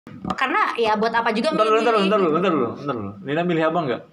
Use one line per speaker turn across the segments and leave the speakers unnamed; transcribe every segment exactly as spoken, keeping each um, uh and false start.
Karena ya buat apa juga
Bentar dulu,
milih.
bentar dulu, bentar dulu, bentar dulu, bentar dulu. Nina milih abang nggak?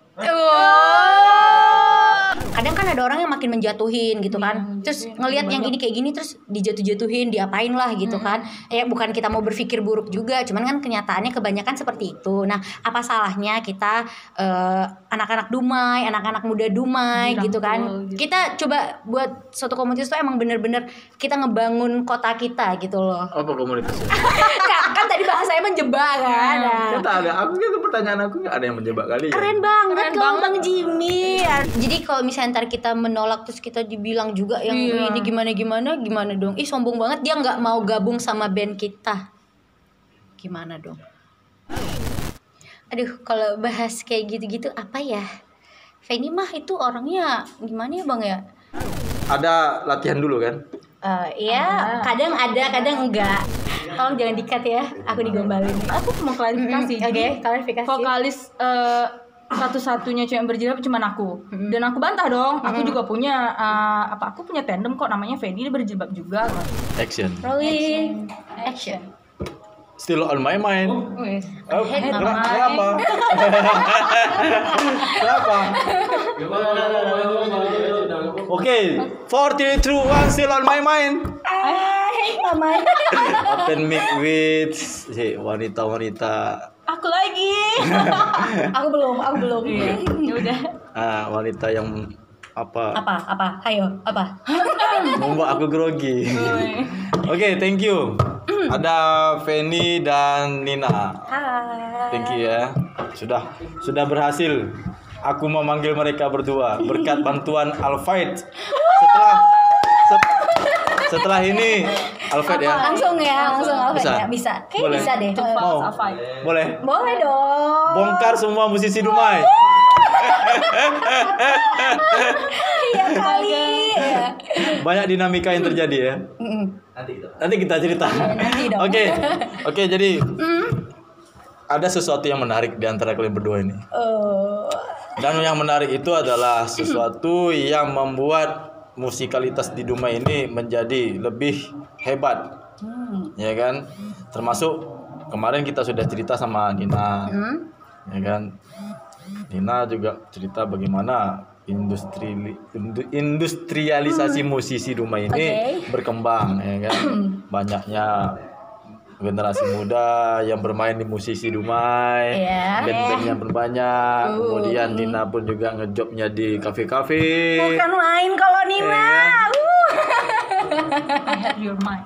Kadang kan ada orang yang makin menjatuhin gitu kan, terus ngelihat yang ini kayak gini terus dijatuh-jatuhin, diapain lah gitu kan. Ya bukan kita mau berpikir buruk juga, cuman kan kenyataannya kebanyakan seperti itu. Nah, apa salahnya kita eh, anak-anak Dumai, anak-anak muda Dumai gitu kan.
Gitu.
Kita coba buat suatu komunitas itu emang bener-bener kita ngebangun kota kita gitu loh.
Apa komunitasnya?
Kan, kan tadi bahasanya menjebak kan. Nah.
Kita ada, aku itu pertanyaan aku nggak ada yang menjebak kali ya.
Keren banget
Keren
kalau
banget.
Bang Jimmy. Jadi kalau misalnya ntar kita menolak terus kita dibilang juga yang
Iya.
ini gimana gimana gimana dong? Ih sombong banget dia nggak mau gabung sama band kita. Gimana dong? Aduh kalau bahas kayak gitu-gitu apa ya? Feni mah itu orangnya gimana ya bang ya?
Ada latihan dulu kan?
Eh ya kadang ada kadang enggak. Tolong jangan dikat ya. Aku digombalin.
Aku mau klarifikasi.
Mm, Oke
Jadi
klarifikasi.
vokalis eh, satu-satunya cewek yang berjilbab cuma aku. Dan aku bantah dong. Aku juga punya eh, apa? Aku punya tandem kok namanya Fedi, dia berjilbab juga.
Action.
Rolling action.
Still on my mind.
Wih.
Oh,
Head on
kenapa?
my-
Kenapa? Kenapa? Oke, four, three, two, one, still on my mind.
Hai mama.
Open mic with si wanita-wanita.
Aku lagi.
Aku belum, aku belum.
Ya udah.
Ah, wanita yang apa?
Apa? Apa? Ayo, apa?
Membuat aku grogi. Oke, thank you. Ada Feni dan Nina.
Hai.
Thank you ya. Sudah sudah berhasil. Aku mau manggil mereka berdua berkat bantuan Alfight. Setelah set- setelah ini Alfight ya.
Langsung ya, langsung apa
Bisa?
ya? Bisa. Kayak
Boleh.
bisa deh.
Mau?
Alfight.
Boleh.
Boleh dong.
Bongkar semua musisi Dumai.
Iya kali. Ya.
Banyak dinamika yang terjadi ya.
Mm-mm.
Nanti kita cerita.
nanti dong.
Oke. Oke, jadi ada sesuatu yang menarik di antara kalian berdua ini.
Oh.
Dan yang menarik itu adalah sesuatu yang membuat musikalitas di Dumai ini menjadi lebih hebat.
Hmm.
Ya kan? Termasuk kemarin kita sudah cerita sama Nina.
Hmm.
Ya kan? Nina juga cerita bagaimana industri indu- industrialisasi musisi Dumai ini
Oke.
berkembang, ya kan? Banyaknya generasi muda yang bermain di musisi Dumai,
Iya.
band-bandnya berbanyak.
Uh.
Kemudian Nina pun juga ngejobnya di kafe-kafe.
Bukan main kalau Nina.
Iya.
Uh.
I have your mind.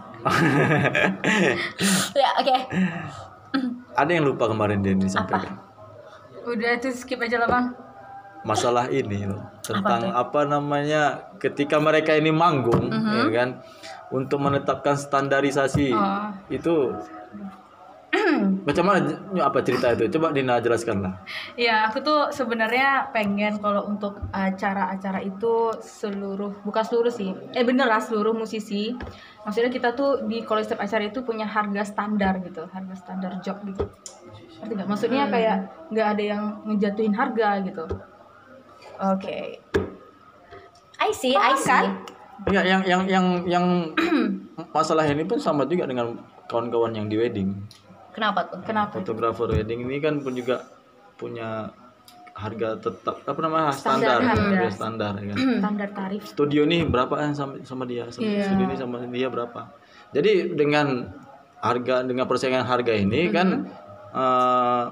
Ya, oke.
Ada yang lupa kemarin dia disampaikan.
Udah tuh skip aja lah bang.
Masalah ini loh, tentang apa, namanya ketika mereka ini manggung, ya kan, untuk menetapkan standarisasi
Oh.
itu macam mana, apa cerita itu? Coba Dina jelaskan lah.
Ya aku tuh sebenarnya pengen kalau untuk acara-acara itu seluruh, bukan seluruh sih, eh bener lah seluruh musisi. Maksudnya kita tuh di kalau setiap acara itu punya harga standar gitu, harga standar job gitu. Ngerti nggak? Maksudnya kayak nggak ada yang ngejatuhin harga gitu.
Oke. I see, I see.
kan?
Enggak, yang yang yang yang masalah ini pun sama juga dengan kawan-kawan yang di wedding.
Kenapa tuh?
Kenapa?
Fotografer wedding ini kan pun juga punya harga tetap, apa namanya,
Standar
standar,
harga.
harga standar, ya kan.
Standar tarif.
Studio nih berapa eh, sama sama dia, sama
Iya.
studio ini sama dia berapa. Jadi dengan harga, dengan persaingan harga ini kan eh,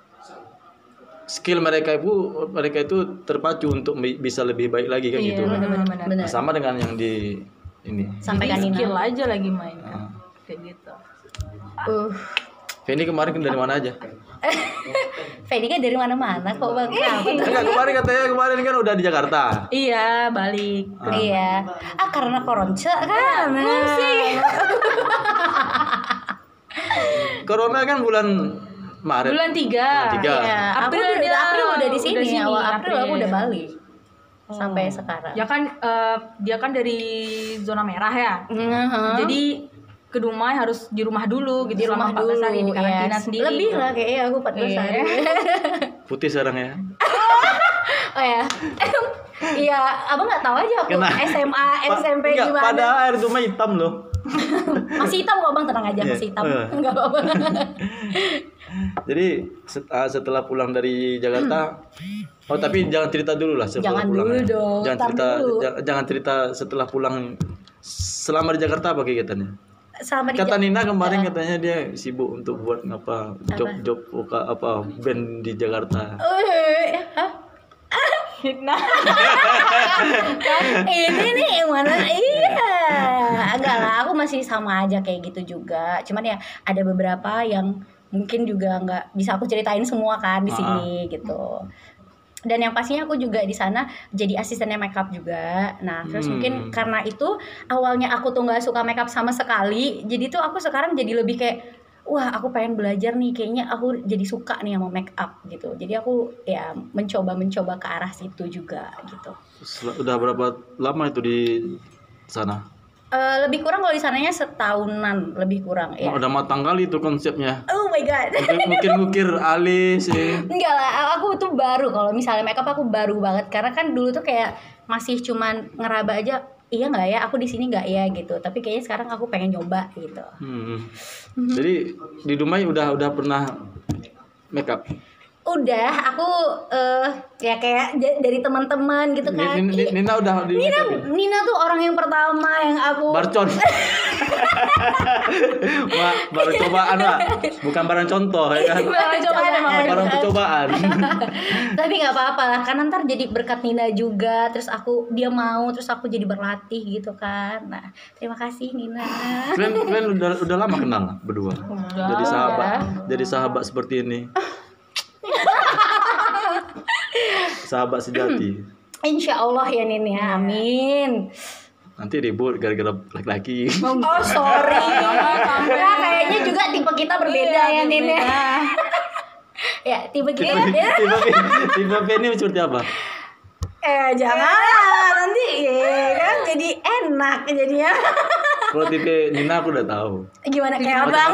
skill mereka itu mereka itu terpacu untuk bi- bisa lebih baik lagi kan gitu.
benar-benar.
Bener.
Nah, sama dengan yang di ini.
Sampaikan
Jadi skill
Nina.
aja lagi main kan. Kayak gitu.
Uh.
Feni kemarin dari mana aja?
Feni kan dari mana-mana kok bang. Kenapa tuh?
Enggak, kemarin katanya kemarin kan udah di Jakarta.
Iya, balik.
Iya. Ah karena koronce kan.
Corona kan bulan Maret.
Bulan tiga.
Bulan tiga.
Iya. Aku
April
udah,
dia
April udah di sini.
udah sini,
Awal April aku
April.
udah balik. Sampai sekarang.
Ya kan eh, dia kan dari zona merah ya.
Heeh.
Jadi ke Dumai harus di rumah dulu gitu
Di rumah
selama empat belas hari di
dulu,
karantina
yes.
sendiri.
Lebih
gitu.
lah kayaknya aku empat belas
Iya.
hari.
Putih sekarang ya.
Oh ya. Iya, abang nggak tahu aja aku
Kena.
S M A, S M P
Enggak,
gimana.
padahal air Dumai hitam loh.
Masih hitam kok bang, tenang aja masih hitam.
Iya.
Enggak apa-apa.
Jadi set- ah, setelah pulang dari Jakarta, oh tapi jangan cerita dulu lah setelah
Jangan
pulang.
dulu
ya.
dong,
Jangan
tar
cerita,
dulu.
ja- jangan cerita setelah pulang. Selama di Jakarta apa kegiatannya?
Sama di
Kata Nina kemarin katanya dia sibuk untuk buat apa job-job voka- apa band di Jakarta.
Eh, hah?
Fitnah.
Ini nih yang mana? Iya. Enggak lah, aku masih sama aja kayak gitu juga. Cuman ya ada beberapa yang mungkin juga nggak bisa aku ceritain semua kan di sini gitu. Dan yang pastinya aku juga di sana jadi asistennya makeup juga. Nah, terus
Hmm.
mungkin karena itu awalnya aku tuh nggak suka makeup sama sekali. Jadi tuh aku sekarang jadi lebih kayak wah, aku pengen belajar nih, kayaknya aku jadi suka nih sama make up gitu. Jadi aku ya mencoba-mencoba ke arah situ juga gitu.
Sel- Udah berapa lama itu di sana?
Eh, lebih kurang kalau di sananya setahunan lebih kurang ya.
Udah matang kali itu konsepnya.
Oh my god.
Mungkin ngukir alis ya.
Enggak lah, aku tuh baru kalau misalnya makeup aku baru banget karena kan dulu tuh kayak masih cuman ngeraba aja. Iya nggak ya, aku di sini nggak ya gitu. Tapi kayaknya sekarang aku pengen nyoba gitu.
Hmm. Jadi di Dumai udah udah pernah makeup.
Udah, aku eh ya kayak j- dari teman-teman gitu kan.
Nina,
Ih,
Nina udah di
Nina,
makeup.
Nina tuh orang yang pertama yang aku
Barcon. Wah, baru cobaan lah. Bukan barang contoh ya kan.
Barang cobaan emang.
Barang percobaan.
Tapi nggak apa-apa lah, karena ntar jadi berkat Nina juga. Terus aku dia mau, terus aku jadi berlatih gitu kan. Nah, terima kasih Nina.
Kalian kalian udah udah lama kenal berdua. Jadi sahabat, jadi sahabat seperti ini. Sahabat sejati.
Insya Allah ya Nin ya, amin.
Nanti ribut gara-gara laki-laki.
Oh sorry, ya kayaknya juga tipe kita berbeda ya Nin ya. Ya tipe kita
Tipe
beda.
tipe tipe Penny seperti apa?
Eh jangan nanti ya kan jadi enak jadinya.
Kalau tipe Nina aku udah tahu.
Gimana kayak abang?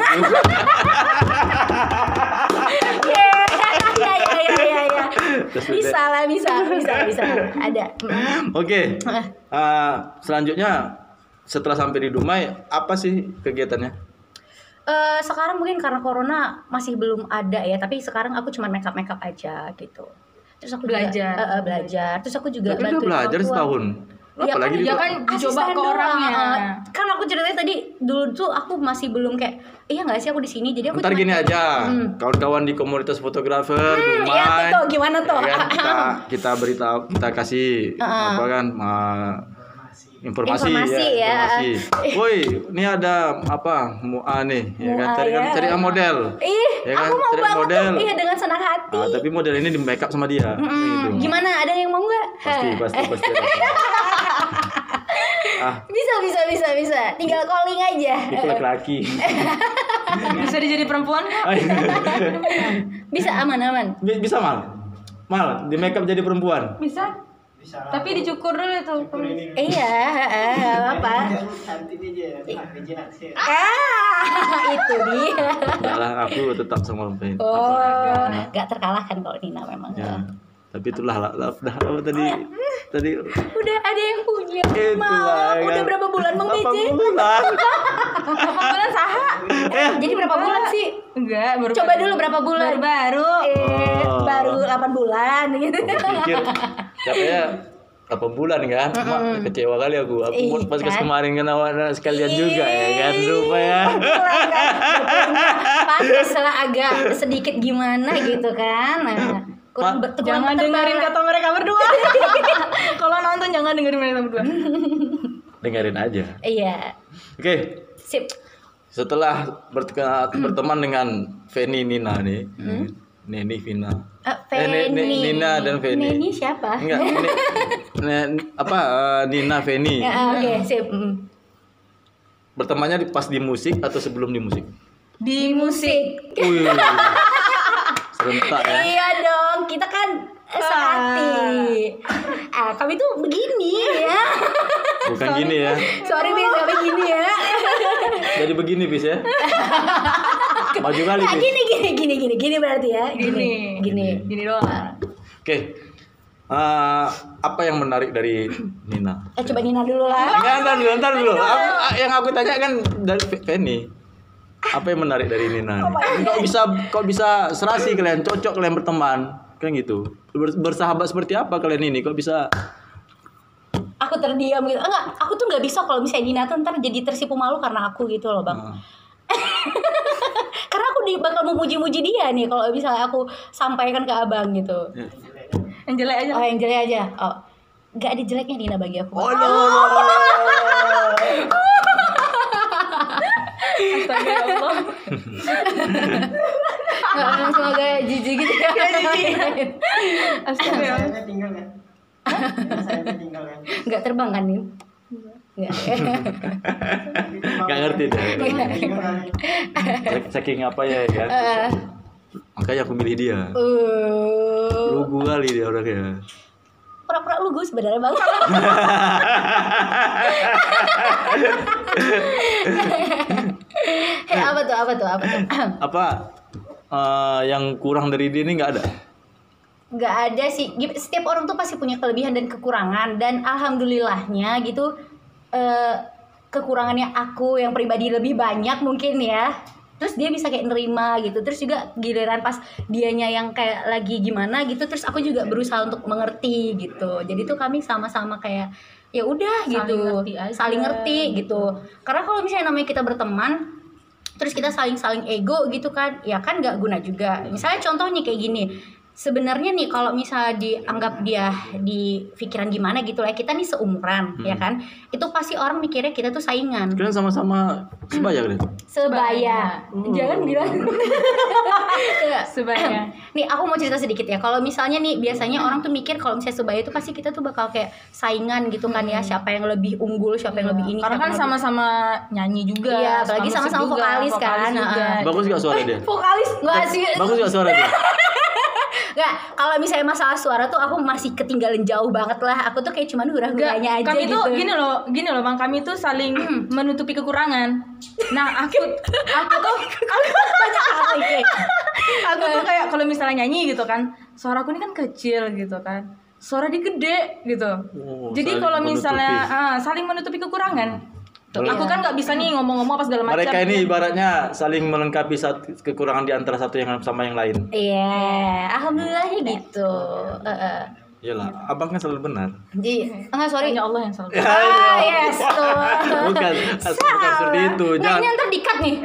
Ya ya ya ya ya. Bisa lah, bisa, bisa, bisa. Ada.
Oke. Uh, selanjutnya setelah sampai di Dumai apa sih kegiatannya?
Eh sekarang mungkin karena corona masih belum ada ya, tapi sekarang aku cuma makeup makeup aja gitu. Terus aku juga,
Belajar.
eh, eh, belajar. Terus aku juga
Tapi udah
bantuin
belajar
orang tua.
setahun.
Ya
Apalagi
kan,
di
ya kan
asisten
dicoba ke
doang.
orangnya.
Eh, kan aku ceritanya tadi dulu tuh aku masih belum kayak iya nggak sih aku di sini. Jadi aku
Ntar
cuma
gini
kayak,
aja,
Hmm.
kawan-kawan di komunitas fotografer,
Hmm,
Dumai,
iya tuh, tuh gimana tuh?
ya kan, kita kita beritahu, kita kasih
Uh-uh.
apa kan uh, informasi,
Informasi, ya.
informasi. Woi, ini ada apa mua nih, ya kan?
Mua,
Cari kan,
ya.
cari model.
Ih,
Ya kan,
aku mau
cari
banget
model.
tuh. Iya dengan senang hati.
Ah, tapi model ini di makeup sama dia,
Mm-mm.
gitu.
Gimana? Ada yang mau nggak?
Pasti, pasti, pasti. pasti. Ah,
Bisa, bisa, bisa, bisa. Tinggal calling aja.
itu laki-laki.
Bisa dijadi perempuan nggak?
Bisa aman-aman.
Bi- Bisa mal, mal di makeup jadi perempuan.
Bisa. Tapi dicukur dulu tuh.
Iya, eh, apa? Ah, itu dia.
Malah aku tetap sama Pen.
Oh, nggak terkalahkan kalau Nina memang.
Ya, tapi itulah lah, lah, dah apa tadi tadi
Udah ada yang punya.
itulah,
Maaf,
ya
udah
kan.
berapa bulan Bang
Berapa
B J?
bulan?
Berapa bulan saha?
Eh, jadi berapa bulan sih?
Enggak, baru
Coba dulu berapa bulan?
Baru-baru.
Eh,
Oh.
baru delapan bulan gitu.
Pikir katanya delapan bulan kan? Mak, kecewa kali aku. Aku
Ih,
buat pas
kan?
kemarin kan awalnya sekalian juga ya kan lupa ya.
Pantas lah agak sedikit gimana gitu kan. Nah, kurang
Ma-
ber- kurang
Jangan dengerin
bertebak.
kata mereka berdua. Kalau nonton jangan dengerin mereka berdua.
Dengerin aja.
Iya.
Oke,
Sip.
setelah berteka- berteman dengan Feni Nina nih. Neni Vina.
Uh,
Eh, Ni- Ni-
Feni.
Nina dan Feni.
Neni siapa?
Enggak, Ni- Ni- apa eh, Nina Feni.
Ya, ah, oke, sip. Mm.
Bertemannya di, pas di musik atau sebelum di musik?
Di musik.
Wih. Serentak ya.
Iya dong, kita kan eh, sehati. Ah, kami tuh begini ya.
Bukan gini ya.
Sorry bis, kami gini ya.
Jadi begini bis ya. Maju kali
Nah,
bis.
gini gini gini gini gini berarti ya.
Gini.
Gini.
Gini doang.
Oke. Uh, apa yang menarik dari Nina?
Eh coba Nina dulu lah.
Enggak, ntar dulu, ntar dulu. Aku- yang aku tanya kan dari Penny. Apa yang menarik dari Nina? Kok bisa kok bisa serasi kalian, cocok kalian berteman, kan gitu. Ber- bersahabat seperti apa kalian ini? Kok bisa?
Aku terdiam gitu. Enggak, aku tuh nggak bisa kalau misalnya Nina tuh ntar jadi tersipu malu karena aku gitu loh bang.
Uh,
Karena aku di, bakal memuji-muji dia nih kalau misalnya aku sampaikan ke abang gitu.
ya.
Yang jelek aja.
Oh yang jelek aja. Oh nggak ada jeleknya Nina bagi aku.
Oh, no, no, no.
Astaga ya Allah.
Nggak langsung agak jijik gitu ya.
Astaga ya Allah.
Sayapnya tinggal kan? Sayapnya tinggal kan?
Nggak terbang kan Nin? Nggak.
Nggak ngerti deh.
Tinggal kan?
Saking apa ya kan?
Eh,
Makanya aku milih dia.
uh,
Lugu kali dia orangnya.
pura-pura lu gue sebenarnya bang. Hei apa tuh apa tuh apa tuh?
Apa eh, yang kurang dari dia ini nggak ada?
Nggak ada sih. Setiap orang tuh pasti punya kelebihan dan kekurangan dan alhamdulillahnya gitu eh, kekurangannya aku yang pribadi lebih banyak mungkin ya. Terus dia bisa kayak nerima gitu. Terus juga giliran pas dianya yang kayak lagi gimana gitu. Terus aku juga berusaha untuk mengerti gitu. Jadi tuh kami sama-sama kayak ya udah
Saling
gitu.
ngerti aja.
Saling ngerti gitu. Karena kalau misalnya namanya kita berteman terus kita saling-saling ego gitu kan, ya kan nggak guna juga. Misalnya contohnya kayak gini, sebenarnya nih kalau misalnya dianggap dia di pikiran gimana gitu lah, kita nih seumuran ya kan, itu pasti orang mikirnya kita tuh saingan,
Kalian sama-sama sebaya kalian?
sebaya. Jangan bilang.
Sebaya.
Nih aku mau cerita sedikit ya. Kalau misalnya nih biasanya orang tuh mikir kalau misalnya sebaya itu pasti kita tuh bakal kayak saingan gitu kan ya, siapa yang lebih unggul, siapa yang lebih ini.
Karena
siapa
kan
yang lebih-
sama-sama nyanyi juga.
Iya,
suka
apalagi
musik
sama-sama
juga,
vokalis kan.
juga.
Nah,
Bagus gak suara dia?
vokalis nggak sih?
Bagus gak suara dia?
Nggak, kalau misalnya masalah suara tuh aku masih ketinggalan jauh banget lah. Aku tuh kayak cuman hura-huranya aja
kami
gitu.
tuh gini loh, gini loh bang, kami tuh saling menutupi kekurangan. Nah aku, aku tuh,
banyak hal kayak.
aku tuh kayak kalau misalnya nyanyi gitu kan, suaraku ini kan kecil gitu kan, suara dia gede gitu.
Oh,
Jadi
saling
kalau misalnya
menutupi.
ah, saling menutupi kekurangan.
Kalau-
Aku kan nggak bisa nih ngomong-ngomong apa segala macam.
Mereka ini ibaratnya saling melengkapi satu kekurangan di antara satu yang sama yang lain.
Iya, alhamdulillahnya gitu. Heeh.
Iyalah, abang kan selalu benar.
Jadi, enggak sorry.
Hanya Allah yang selalu.
Ah, yes tuh.
Bukan, bukan seperti itu.
Nggak,
Jangan.
ini ntar di-cut nih.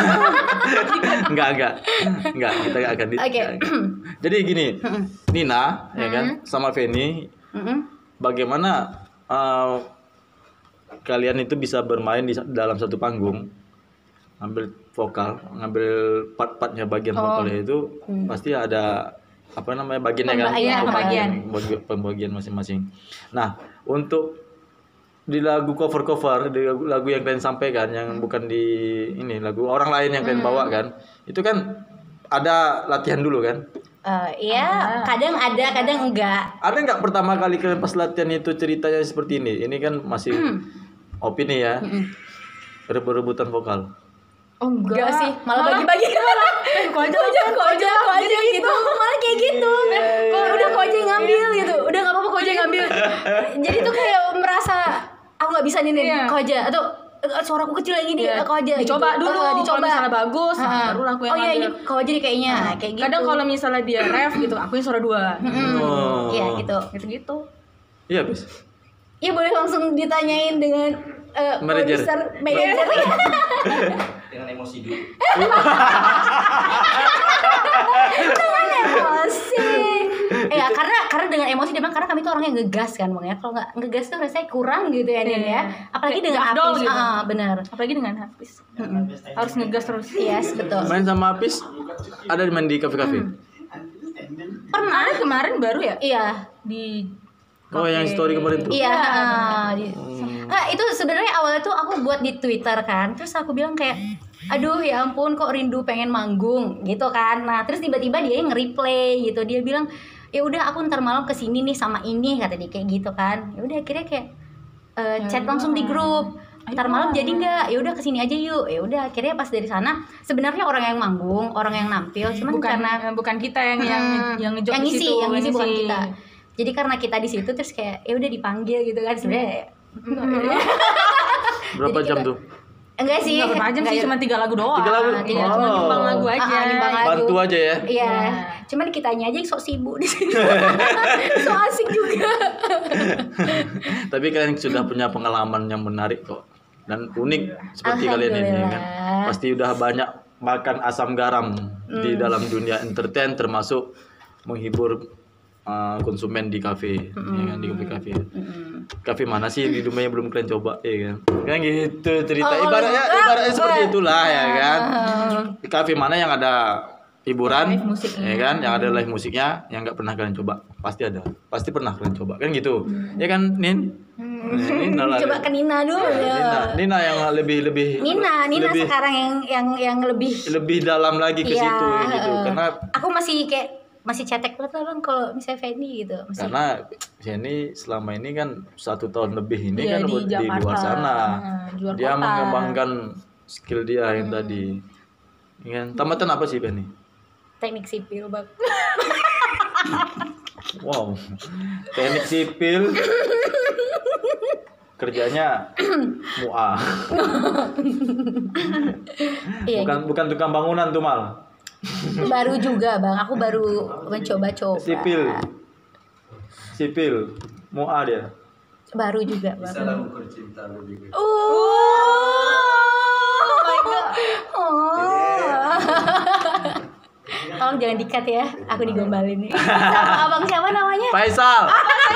Enggak, enggak. Enggak, kita enggak akan di.
Oke.
Jadi gini, Nina ya kan sama Feni,
Mm-mm.
bagaimana uh, kalian itu bisa bermain di sa- dalam satu panggung, ambil vokal, ngambil part-partnya bagian vokalnya itu pasti ada apa namanya bagiannya kan,
Pemba- iya,
pembagian.
Bagi- pembagian masing-masing. Nah, untuk di lagu cover-cover, di lagu, lagu yang kalian sampaikan yang bukan di ini lagu orang lain yang kalian bawa kan, itu kan ada latihan dulu kan?
Eh, iya, kadang ada, kadang enggak.
Ada nggak pertama kali kalian pas latihan itu ceritanya seperti ini? Ini kan masih opini ya, rebut-rebutan vokal.
Oh
Enggak sih, malah bagi-bagi malah. Kok aja, kok aja, kok aja gitu. Malah kayak gitu. Kalau udah kok aja yang ngambil gitu. Udah enggak apa-apa kok aja yang ngambil. Jadi tuh kayak merasa aku nggak bisa nih nih,
Iya.
kok aja atau eh, suaraku kecil yang ini,
Iya.
kok aja
Dicoba
gitu.
dulu,
Eh,
kalau
dicoba.
misalnya bagus,
Ah.
barulah aku yang
Oh iya ini
ngambil.
kok aja nih kayaknya, kayak gitu.
Kadang kalau misalnya dia ref gitu, aku yang suara dua.
Mm,
Oh.
Iya gitu.
Gitu-gitu.
Iya, bis.
Iya boleh langsung ditanyain dengan eh,
Manajer.
produser, manajer.
Dengan emosi dulu.
Dengan emosi. Ya karena karena dengan emosi dia bilang karena kami tuh orangnya ngegas kan bang ya. Kalau nggak ngegas tuh rasanya kurang gitu ya Nin ya. Apalagi
Kayak
dengan
afdol
Apis.
gitu.
Ah, benar.
Apalagi dengan Hafiz. Harus ngegas terus.
Yes betul.
Main sama Apis ada di main di kafe-kafe.
Pernah.
Ada kemarin baru ya
Iya.
di
Oh, yang story kemarin tuh.
Iya. ah, di- Nggak, itu sebenarnya awalnya tuh aku buat di Twitter kan. Terus aku bilang kayak, aduh ya ampun kok rindu pengen manggung gitu kan. Nah terus tiba-tiba dia yang nge-replay gitu. Dia bilang ya udah aku ntar malam kesini nih sama ini kata dia kayak gitu kan. Ya udah akhirnya kayak eh, chat langsung di grup. Ntar malam jadi nggak? Ya udah kesini aja yuk. Ya udah akhirnya pas dari sana sebenarnya orang yang manggung, orang yang nampil, cuman
bukan
karena
eh, bukan kita yang yang
Hmm,
yang ngejok
yang
di
ngisi,
situ,
yang ngisi bukan kita. Jadi karena kita di situ terus kayak ya udah dipanggil gitu kan sebenarnya.
Berapa
Jadi
jam
kita-
tuh?
Enggak sih.
Nggak berapa jam sih,
enggak-
cuma tiga lagu doang.
Tiga lagu?
Ah, tiga-
Cuma
Oh.
nimbang lagu aja.
Ah, ah, nimbang lagu.
Bantu aja ya.
Iya.
Iya.
Cuman kitanya aja yang sok sibuk di sini. Sok asik juga.
Tapi kalian sudah punya pengalaman yang menarik kok dan unik seperti kalian ini kan.
Alhamdulillah.
Pasti udah banyak makan asam garam di dalam dunia entertain termasuk menghibur uh, konsumen di kafe, ya kan, di kafe-kafe. Kafe mana sih di dunia yang belum kalian coba, ya kan? Kan gitu cerita.
Oh,
Ibaratnya
oh,
ibaratnya
oh,
seperti
oh.
itulah ya kan.
Ah.
Di kafe mana yang ada hiburan,
Live musik.
ya kan, yang ada live musiknya, yang nggak pernah kalian coba, pasti ada, pasti pernah kalian coba, kan gitu, ya kan, Nin? Nah, Nina lah.
Coba ke Nina dulu ya.
Nina, Nina yang lebih lebih
Nina, Nina
lebih,
sekarang yang yang yang lebih
lebih dalam lagi ke
Iya,
situ gitu,
heeh.
karena
aku masih kayak masih cetek banget lah bang kalau misalnya Fanny gitu. Masih.
karena Jenny selama ini kan satu tahun lebih ini
Iya,
kan
di
di,
Jakarta.
luar sana,
Nah, di luar
dia
kota.
mengembangkan skill dia yang tadi. Ya kan? Tamatan apa sih Fanny?
Teknik sipil bang.
Wow, teknik sipil, kerjanya mua,
Iya.
bukan bukan tukang bangunan tuh mal,
Baru juga bang. Aku baru mencoba-coba.
sipil, sipil, mua dia.
Baru juga bang.
Bisa lah ukur cinta lu juga.
Oh my god. Oh. Tolong jangan dikat ya. Aku digombalin nih. Sama abang siapa namanya?
Faisal,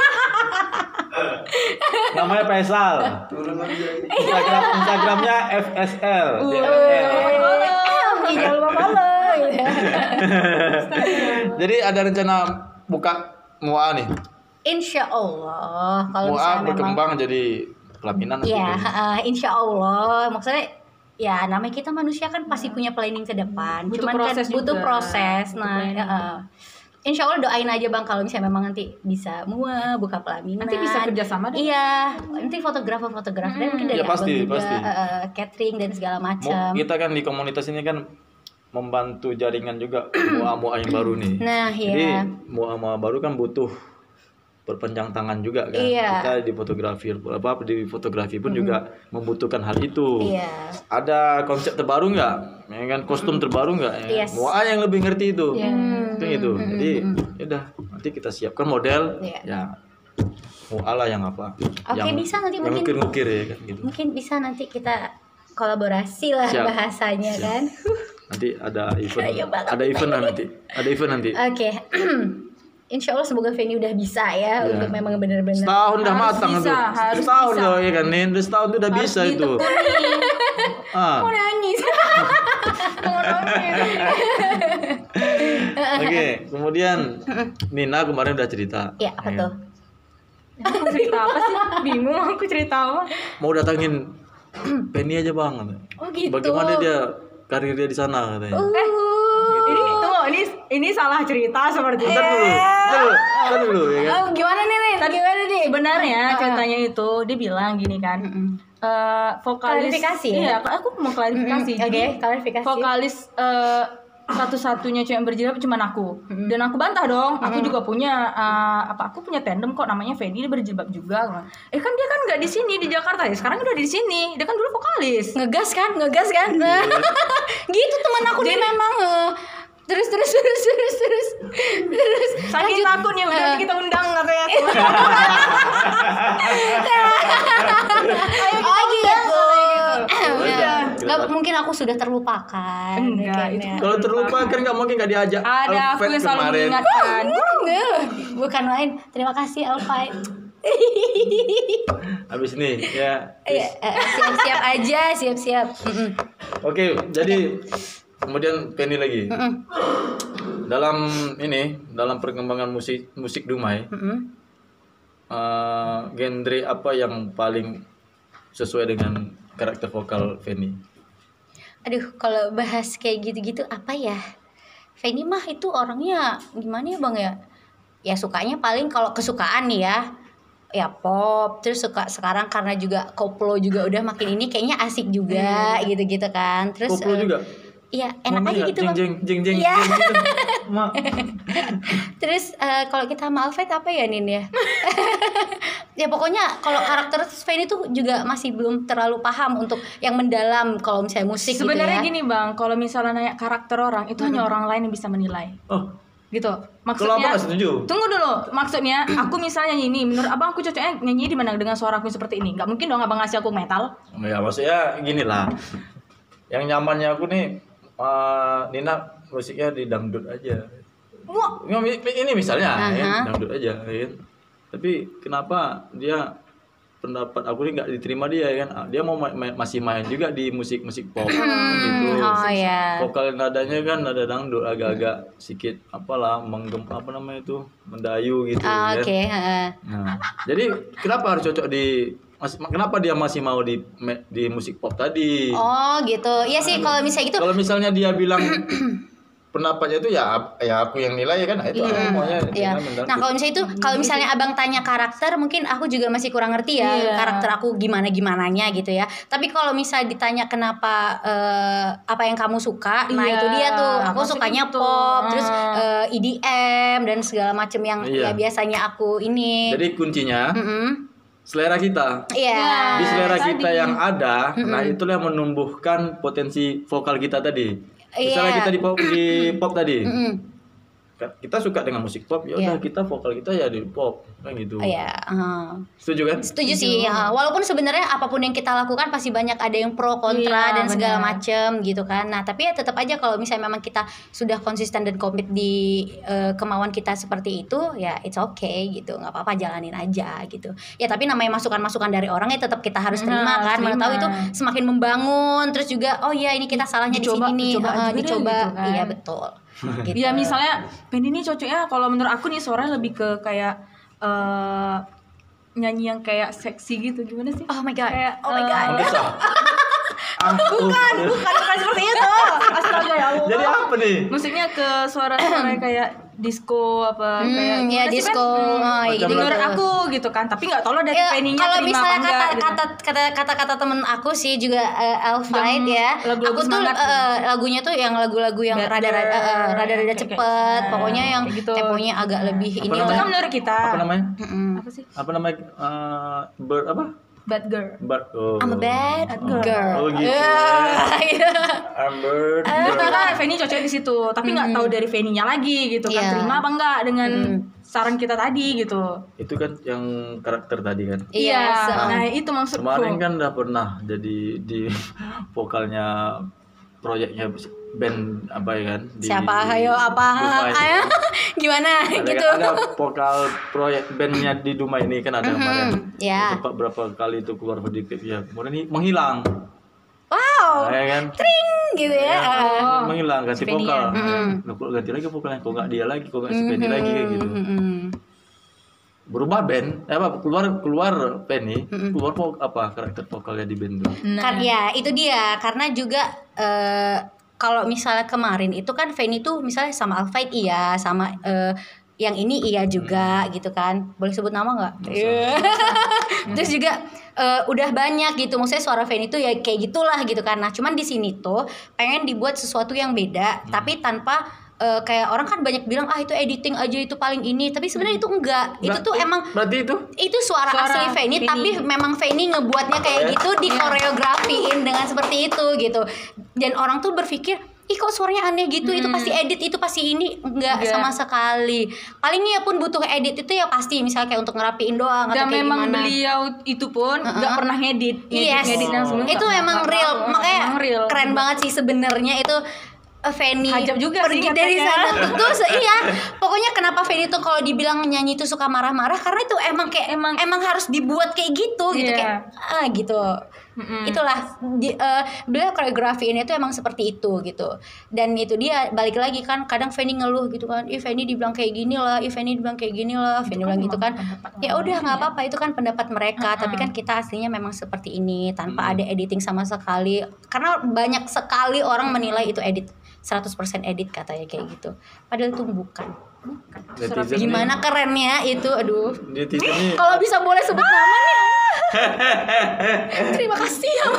namanya Faisal,
Turun lagi lagi.
Instagram Instagramnya F S L, F S L.
Eh, jangan lupa follow. gitu ya.
Jadi ada rencana buka mua nih,
Insya Allah kalau
mua
misalnya memang
berkembang jadi pelaminan nanti.
ya uh, insya Allah maksudnya ya namanya kita manusia kan pasti punya planning ke depan.
Butuh
Cuman
proses
kan butuh
juga.
proses.
Butuh
Nah,
planning.
ya, uh, insya Allah doain aja bang kalau misalnya memang nanti bisa mua buka pelaminan.
Nanti bisa kerjasama deh.
Iya, nanti fotografer fotografer mungkin dari
Ya, pasti,
abang juga,
pasti.
uh, uh, catering dan segala
Mu-
macam.
kita kan di komunitas ini kan membantu jaringan juga mua-mua yang baru nih.
Nah,
Jadi
iya.
mua-mua baru kan butuh perpanjang tangan juga kan.
Iya.
Kita di fotografi apa di fotografi pun juga membutuhkan hal itu.
Iya.
Ada konsep terbaru nggak? Ya kan kostum terbaru nggak? Ya,
Yes.
mua yang lebih ngerti itu.
Iya.
Itu gitu. Jadi ya udah nanti kita siapkan model
Iya.
ya mua lah yang apa?
Oke,
yang,
bisa nanti
yang
mungkin.
ngukir-ngukir ya kan gitu.
Mungkin bisa nanti kita kolaborasi lah
Siap.
bahasanya
Siap.
kan.
Nanti ada event,
Ayo banget.
ada event lah nanti, ada event nanti.
Oke. Insya Allah semoga Fanny udah bisa ya
Iya.
untuk memang benar-benar.
Setahun udah
Harus
matang
bisa,
tuh.
harus
Setahun
bisa.
loh ya kan, Nin. Udah setahun tuh udah
Harus
bisa itu. Ah,
Mau nangis.
oke. Kemudian Nina kemarin udah cerita.
Ya apa tuh?
Aku cerita apa sih? Bingung aku cerita apa.
Mau datangin Penny aja bang. katanya.
Oh gitu.
Bagaimana dia karir dia di sana katanya.
Uh.
Ini tunggu, ini ini salah cerita seperti itu.
Bentar dulu, bentar dulu, bentar dulu ya kan.
Oh, gimana nih, Rin? Gimana nih?
Sebenarnya ceritanya itu dia bilang gini kan. eh, vokalis
Klarifikasi ya?
Iya, aku mau klarifikasi.
Mm-mm. Oke,
Jadi,
klarifikasi.
Vokalis eh, satu-satunya cewek yang berjilbab cuman aku. Dan aku bantah dong. Aku juga punya eh, apa? Aku punya tandem kok namanya Fedi, dia berjilbab juga. Eh kan dia kan nggak di sini di Jakarta ya. Sekarang udah di sini. Dia kan dulu vokalis.
Ngegas kan? Ngegas kan? Gitu teman aku nih memang. eh. Terus terus terus terus terus terus.
Saking takutnya udah nanti kita undang katanya.
Oh gitu.
Udah.
Nggak, mungkin aku sudah terlupakan.
Enggak,
Kayaknya.
itu-
Kalau terlupakan nggak mungkin nggak diajak.
Ada aku
Alfred
yang selalu
kemarin.
mengingatkan.
Bukan lain. Terima kasih Alfai.
Habis nih ya.
Iya, eh, siap-siap aja, siap-siap. Mm-mm.
Oke, jadi kemudian Penny lagi.
Mm-mm.
Dalam ini, dalam perkembangan musik musik Dumai,
Mm-mm.
eh, genre apa yang paling sesuai dengan karakter vokal Penny?
Aduh, kalau bahas kayak gitu-gitu apa ya? Fanny mah itu orangnya gimana ya bang ya? Ya sukanya paling kalau kesukaan nih ya, ya pop. Terus suka sekarang karena juga koplo juga udah makin ini kayaknya asik juga gitu-gitu kan. Terus
Koplo
eh,
juga.
Iya enak
Ngomongnya
aja gitu
jeng
bang.
jeng jeng jeng
Iya.
jeng gitu. Ma.
Terus eh, kalau kita sama Alfred apa ya Nin ya? Ya pokoknya kalau karakter Fanny tuh juga masih belum terlalu paham untuk yang mendalam kalau misalnya musik
Sebenarnya
gitu ya.
gini bang, kalau misalnya nanya karakter orang itu hanya orang lain yang bisa menilai,
Oh,
gitu.
kalau
Maksudnya,
abang nggak setuju?
tunggu dulu. Maksudnya, aku misalnya nyanyi ini, menurut abang aku cocoknya nyanyi di mana dengan suara aku seperti ini? Gak mungkin dong abang ngasih aku metal.
Ya maksudnya gini lah. Yang nyamannya aku nih, uh, Nina musiknya di dangdut aja.
Wah,
Ini misalnya, ya,
Aha.
dangdut aja, ya. Tapi kenapa dia pendapat aku ini nggak diterima dia ya kan? Dia mau main, main- masih main juga di musik-musik pop gitu.
Oh ya.
Vokal nadanya kan nada dangdut agak-agak sedikit apalah menggem apa namanya itu mendayu gitu
Ah,
kan.
Oke, heeh.
Nah, jadi kenapa harus cocok di mas- kenapa dia masih mau di me- di musik pop tadi?
Oh gitu. Iya sih kalau misalnya gitu.
Kalau misalnya dia bilang pendapatnya itu ya ap- ya aku yang nilai ya kan, itu aku maunya
Iya.
Nina mendangdut.
Nah kalau misalnya itu, kalau misalnya abang tanya karakter, mungkin aku juga masih kurang ngerti ya
Iya.
karakter aku gimana gimananya gitu ya. Tapi kalau misalnya ditanya kenapa eh, apa yang kamu suka, nah
Iya,
itu dia tuh. Aku
maksudnya
sukanya
gitu.
pop, terus
Ah.
eh, E D M dan segala macam yang
Iya.
ya biasanya aku ini.
Jadi kuncinya
Mm-mm.
selera kita.
Iya.
Di selera
tadi.
kita yang ada, nah itulah yang menumbuhkan potensi vokal kita tadi. Misalnya
Iya.
kita di pop, di pop tadi,
Mm-mm.
Ka- kita suka dengan musik pop, ya
Iya.
udah kita vokal kita ya di pop, kan gitu.
Oh, iya. heeh.
Setuju kan?
Setuju sih, ya. Walaupun sebenarnya apapun yang kita lakukan pasti banyak ada yang pro kontra
Iya,
dan segala
benar.
macem gitu kan. Nah tapi ya tetap aja kalau misalnya memang kita sudah konsisten dan komit di eh, kemauan kita seperti itu, ya it's okay gitu, nggak apa-apa jalanin aja gitu. Ya tapi namanya masukan-masukan dari orang ya tetap kita harus terima
Nah,
kan. Mana tahu
terima.
itu semakin membangun, terus juga oh iya ini kita salahnya
Dicoba-
di sini nih,
dicoba
Heeh,
aja deh
dicoba,
gitu kan.
iya betul. Gitu.
Ya misalnya Penny ini cocoknya kalau menurut aku nih suaranya lebih ke kayak eh, nyanyi yang kayak seksi gitu, gimana sih?
Oh my god,
Kayak,
oh my
eh,
god.
Bisa. Ah,
Bukan,
uh,
bukan, bukan seperti itu. Astaga ya Allah.
Jadi apa nih?
Musiknya ke suara-suara kayak disco apa
Hmm,
kayak
ya
gimana sih,
disco,
Ben? Hmm,
oh, iya,
Macam
gitu.
menurut aku gitu kan, tapi nggak tahu lah dari
Ya,
Penny-nya
kalau
terima
misalnya
apa enggak,
kata
gitu.
kata kata kata kata kata temen aku sih juga uh, Elfite ya,
lagu-lagu
aku tuh
semangat
eh, lagunya tuh yang lagu-lagu yang
Better,
rada-rada eh, rada-rada
kayak-
cepet,
kayak-
pokoknya yang
kayak gitu.
temponya agak lebih
Apa
ini
itu
namanya?
lah.
kan menurut kita.
Apa namanya?
Mm-mm.
Apa sih?
Apa namanya? Uh, bird apa?
Bad girl.
Bird. Oh.
I'm a bad
girl.
girl.
Oh, gitu.
Ah, iya.
I'm bird.
Terus
girl.
kan Fanny cocok di situ, tapi nggak tahu dari Fanny-nya lagi gitu kan,
Iya.
terima apa enggak dengan saran kita tadi gitu.
Itu kan yang karakter tadi kan.
Iya, so-
Nah itu maksudku.
Kemarin kan udah pernah jadi di vokalnya proyeknya band apa ya kan? Di,
Siapa? Ayo apa?
Dumai.
Ayo gimana
Ada,
gitu.
ada vokal proyek bandnya di Dumai ini kan ada kemarin.
ya.
Sempat berapa kali itu keluar video klipnya. Kemudian ini menghilang.
Wow,
Ya kan?
gitu ya. Ah.
Menghilang ganti
Penny
vokal.
ya.
Loh, kok ganti lagi vokalnya? Kok nggak dia lagi? Kok nggak si Penny lagi kayak gitu.
Mm-mm.
Berubah band, eh, apa keluar keluar Penny, keluar vo- apa karakter vokalnya di band itu.
Kan ya itu dia karena juga eh, kalau misalnya kemarin itu kan Fanny tuh misalnya sama Alfite iya, sama eh, yang ini iya juga gitu kan. Boleh sebut nama nggak? Iya. Terus juga eh, udah banyak gitu. Maksudnya suara Fanny tuh ya kayak gitulah gitu kan. Nah, cuman di sini tuh pengen dibuat sesuatu yang beda tapi tanpa eh, kayak orang kan banyak bilang ah itu editing aja itu paling ini, tapi sebenarnya itu enggak. Itu tuh
Berarti-
emang
berarti itu
itu suara,
Suara
asli Fanny,
Fanny.
tapi memang Fanny ngebuatnya kayak gitu, di koreografiin dengan seperti itu gitu. Dan orang tuh berpikir ih kok suaranya aneh gitu, itu pasti edit, itu pasti ini. Enggak
Enggak.
sama sekali. Palingnya pun butuh edit itu ya pasti misalnya kayak untuk ngerapiin doang atau
Dan
kayak
memang
gimana.
beliau itu pun nggak pernah ngedit, ngedit,
Yes,
ngedit dan sebagainya.
itu
Nggak-
emang
nggak
real,
tahu,
makanya
emang real.
keren banget sih sebenarnya itu. eh, Fanny
Hajab juga
pergi
sih
dari
katanya.
sana tuh se- iya pokoknya kenapa Fanny tuh kalau dibilang nyanyi itu suka marah-marah karena itu emang kayak emang emang harus dibuat kayak gitu gitu
Iya.
kayak ah gitu.
Mm-mm.
Itulah di, eh, beliau koreografi ini tuh emang seperti itu gitu. Dan itu dia balik lagi kan kadang Fanny ngeluh gitu kan, ih Fanny dibilang kayak gini lah, ih Fanny dibilang kayak gini lah, Fanny bilang gitu kan. Ya udah nggak apa-apa, itu kan pendapat mereka, tapi kan kita aslinya memang seperti ini tanpa ada editing sama sekali. Karena banyak sekali orang menilai itu edit, seratus persen edit katanya kayak gitu. Padahal itu bukan.
netizen
Gimana kerennya itu, aduh.
nih, netizen nih
Kalau bisa boleh sebut nama nih. Terima kasih ya.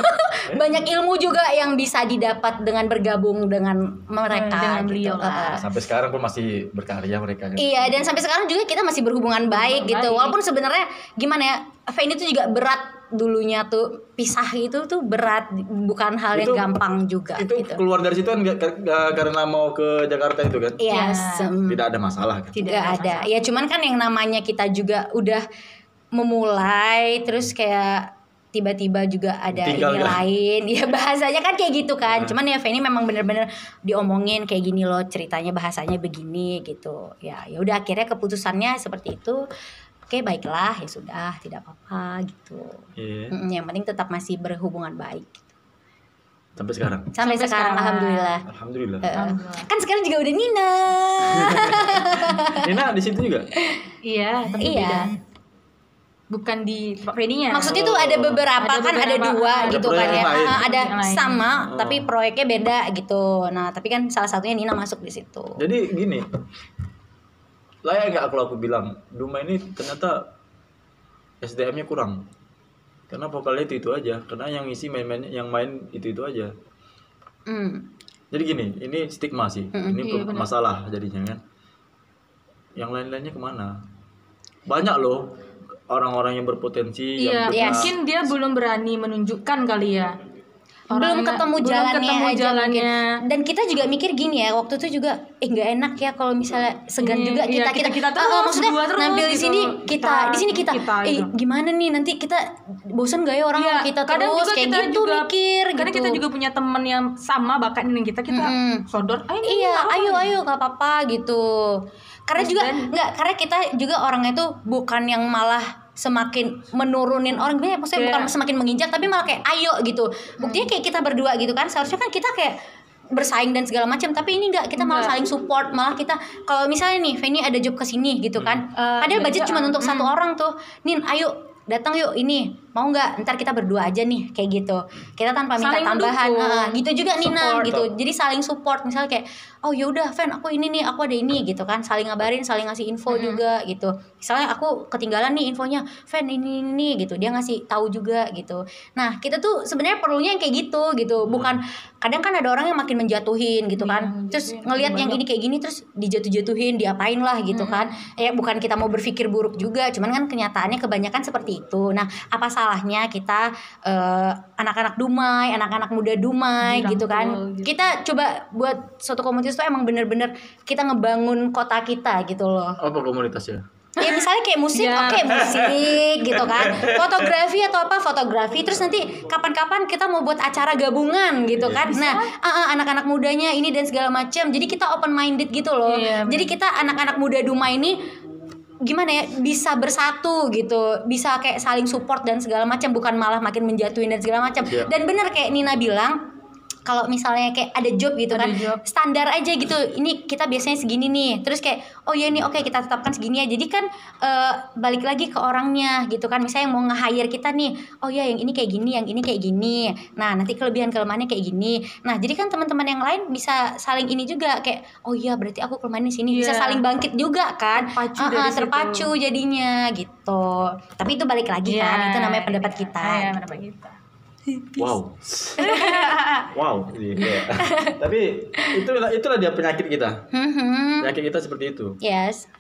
banyak ilmu juga yang bisa didapat dengan bergabung dengan mereka
Dengan
gitu.
beliau
Uh,
lah.
Sampai sekarang pun masih berkarya mereka kan.
Iya, dan sampai sekarang juga kita masih berhubungan baik gitu.
baik.
Walaupun sebenarnya gimana ya, Feni itu juga berat dulunya tuh, pisah itu tuh berat, bukan hal yang
Itu-
gampang juga
Itu
gitu.
keluar dari situ kan gak, gak- karena mau ke Jakarta itu kan.
Iya,
Ya.
sem-
Tidak ada masalah kan.
Tidak
Gak ada. Ya cuman kan yang namanya kita juga udah memulai terus kayak tiba-tiba juga ada
Tinggal
ini
nggak?
lain. Ya bahasanya kan kayak gitu kan.
Nah.
Cuman ya Feni memang bener-bener diomongin kayak gini loh, ceritanya bahasanya begini gitu. Ya ya udah akhirnya keputusannya seperti itu. Oke, baiklah, ya sudah, tidak apa-apa gitu.
Iya.
Mm, yang penting tetap masih berhubungan baik.
Sampai sekarang.
Sampai,
Sampai
sekarang,
sekarang.
alhamdulillah.
Alhamdulillah.
Eh,
Alhamdulillah.
kan sekarang juga udah Nina.
Nina di situ juga.
Iya, tapi
Iya.
beda. Bukan di tempat Fredinya.
Maksudnya tuh ada beberapa
Ada
kan ada
beberapa,
dua
ada
gitu
proyek
kan ya.
yang lain.
Ah, ada
Yang lain.
sama
Oh.
tapi proyeknya beda gitu. Nah, tapi kan salah satunya Nina masuk di situ.
Jadi gini, layak nggak kalau aku bilang Duma ini ternyata S D M-nya kurang. Karena vokalnya itu itu aja. Karena yang isi main-main yang main itu itu aja.
Hmm.
Jadi gini, ini stigma sih.
Mm-mm.
Ini
Iya,
pe-
benar.
masalah jadinya kan. Yang lain-lainnya kemana? Banyak loh orang-orang yang berpotensi
Iya,
yang punya-
mungkin dia belum berani menunjukkan kali ya.
Belum
Orangnya-
ketemu
belum
jalannya
ketemu
aja
jalannya.
mungkin. Dan kita juga mikir gini ya, waktu itu juga eh nggak enak ya kalau misalnya segan
Iya,
juga
iya,
kita
kita- kita
Ah,
terus,
ah, maksudnya
berdua terus
nampil di
gitu.
sini kita,
Kita-
di sini kita,
kita
eh
gitu.
gimana nih nanti kita bosan gak ya orang
Iya,
sama kita
kadang
terus
juga
kayak
kita
gitu
juga
mikir
kadang
gitu.
kita juga punya teman yang sama bakat dengan kita, kita
Mm-mm.
sodor. Ayo, nih,
Iya,
apa?"
ayo ayo gak apa-apa gitu. Karena
Terus
juga
dan-
nggak, karena kita juga orangnya tuh bukan yang malah semakin menurunin orang, gue maksudnya
Kayak-
bukan semakin menginjak, tapi malah kayak ayo gitu. Buktinya kayak kita berdua gitu kan, seharusnya kan kita kayak bersaing dan segala macam, tapi ini enggak, kita malah
Enggak.
saling support. Malah kita kalau misalnya nih Feni ada job ke sini gitu kan,
Eh,
padahal budget
beda.
cuma untuk satu
Hmm.
orang tuh, Nin ayo datang yuk ini, mau nggak, ntar kita berdua aja nih kayak gitu, kita tanpa minta
Saling
tambahan.
mendukung.
Ah, gitu juga Nina
Support.
gitu, jadi saling support. Misalnya kayak oh yaudah Fen aku ini nih, aku ada ini gitu kan, saling ngabarin, saling ngasih info juga gitu. Misalnya aku ketinggalan nih infonya, Fen ini ini, ini gitu, dia ngasih tahu juga gitu. Nah kita tuh sebenarnya perlunya yang kayak gitu gitu, bukan kadang kan ada orang yang makin menjatuhin gitu kan,
Iya,
terus
menjatuhin.
ngelihat yang ini kayak gini terus dijatuh-jatuhin, diapain lah gitu kan. Ya bukan kita mau berpikir buruk juga, cuman kan kenyataannya kebanyakan seperti itu. Nah apa salahnya kita eh, anak-anak Dumai, anak-anak muda Dumai
Dirangkul
gitu kan,
gitu.
kita coba buat suatu komunitas itu emang bener-bener kita ngebangun kota kita gitu loh.
apa komunitasnya?
Ya misalnya kayak musik,
Ya.
oke musik gitu kan, fotografi atau apa fotografi, terus nanti kapan-kapan kita mau buat acara gabungan gitu kan. Nah ah, ah, anak-anak mudanya ini dan segala macam, jadi kita open minded gitu loh.
Iya, bener.
Jadi kita anak-anak muda Dumai ini gimana ya, bisa bersatu gitu, bisa kayak saling support dan segala macam, bukan malah makin menjatuhin dan segala macam.
Iya.
Dan bener kayak Nina bilang, kalau misalnya kayak ada job gitu
Ada
kan,
job.
standar aja gitu, ini kita biasanya segini nih, terus kayak oh ya nih oke kita tetapkan segini ya. Jadi kan eh, balik lagi ke orangnya gitu kan, misalnya yang mau nge-hire kita nih, oh ya yang ini kayak gini, yang ini kayak gini, nah nanti kelebihan kelemahannya kayak gini. Nah jadi kan teman-teman yang lain bisa saling ini juga, kayak oh iya berarti aku kelemahannya sini, bisa
Iya.
saling bangkit juga kan.
Terpacu
Ah,
dari
ah,
situ.
terpacu jadinya gitu. Tapi itu balik lagi kan, itu namanya pendapat kita.
Iya, pendapat kita.
Wow. Wow. Jadi kayak- Tapi itulah itulah dia penyakit kita.
Hmm,
Penyakit kita seperti itu.
yes.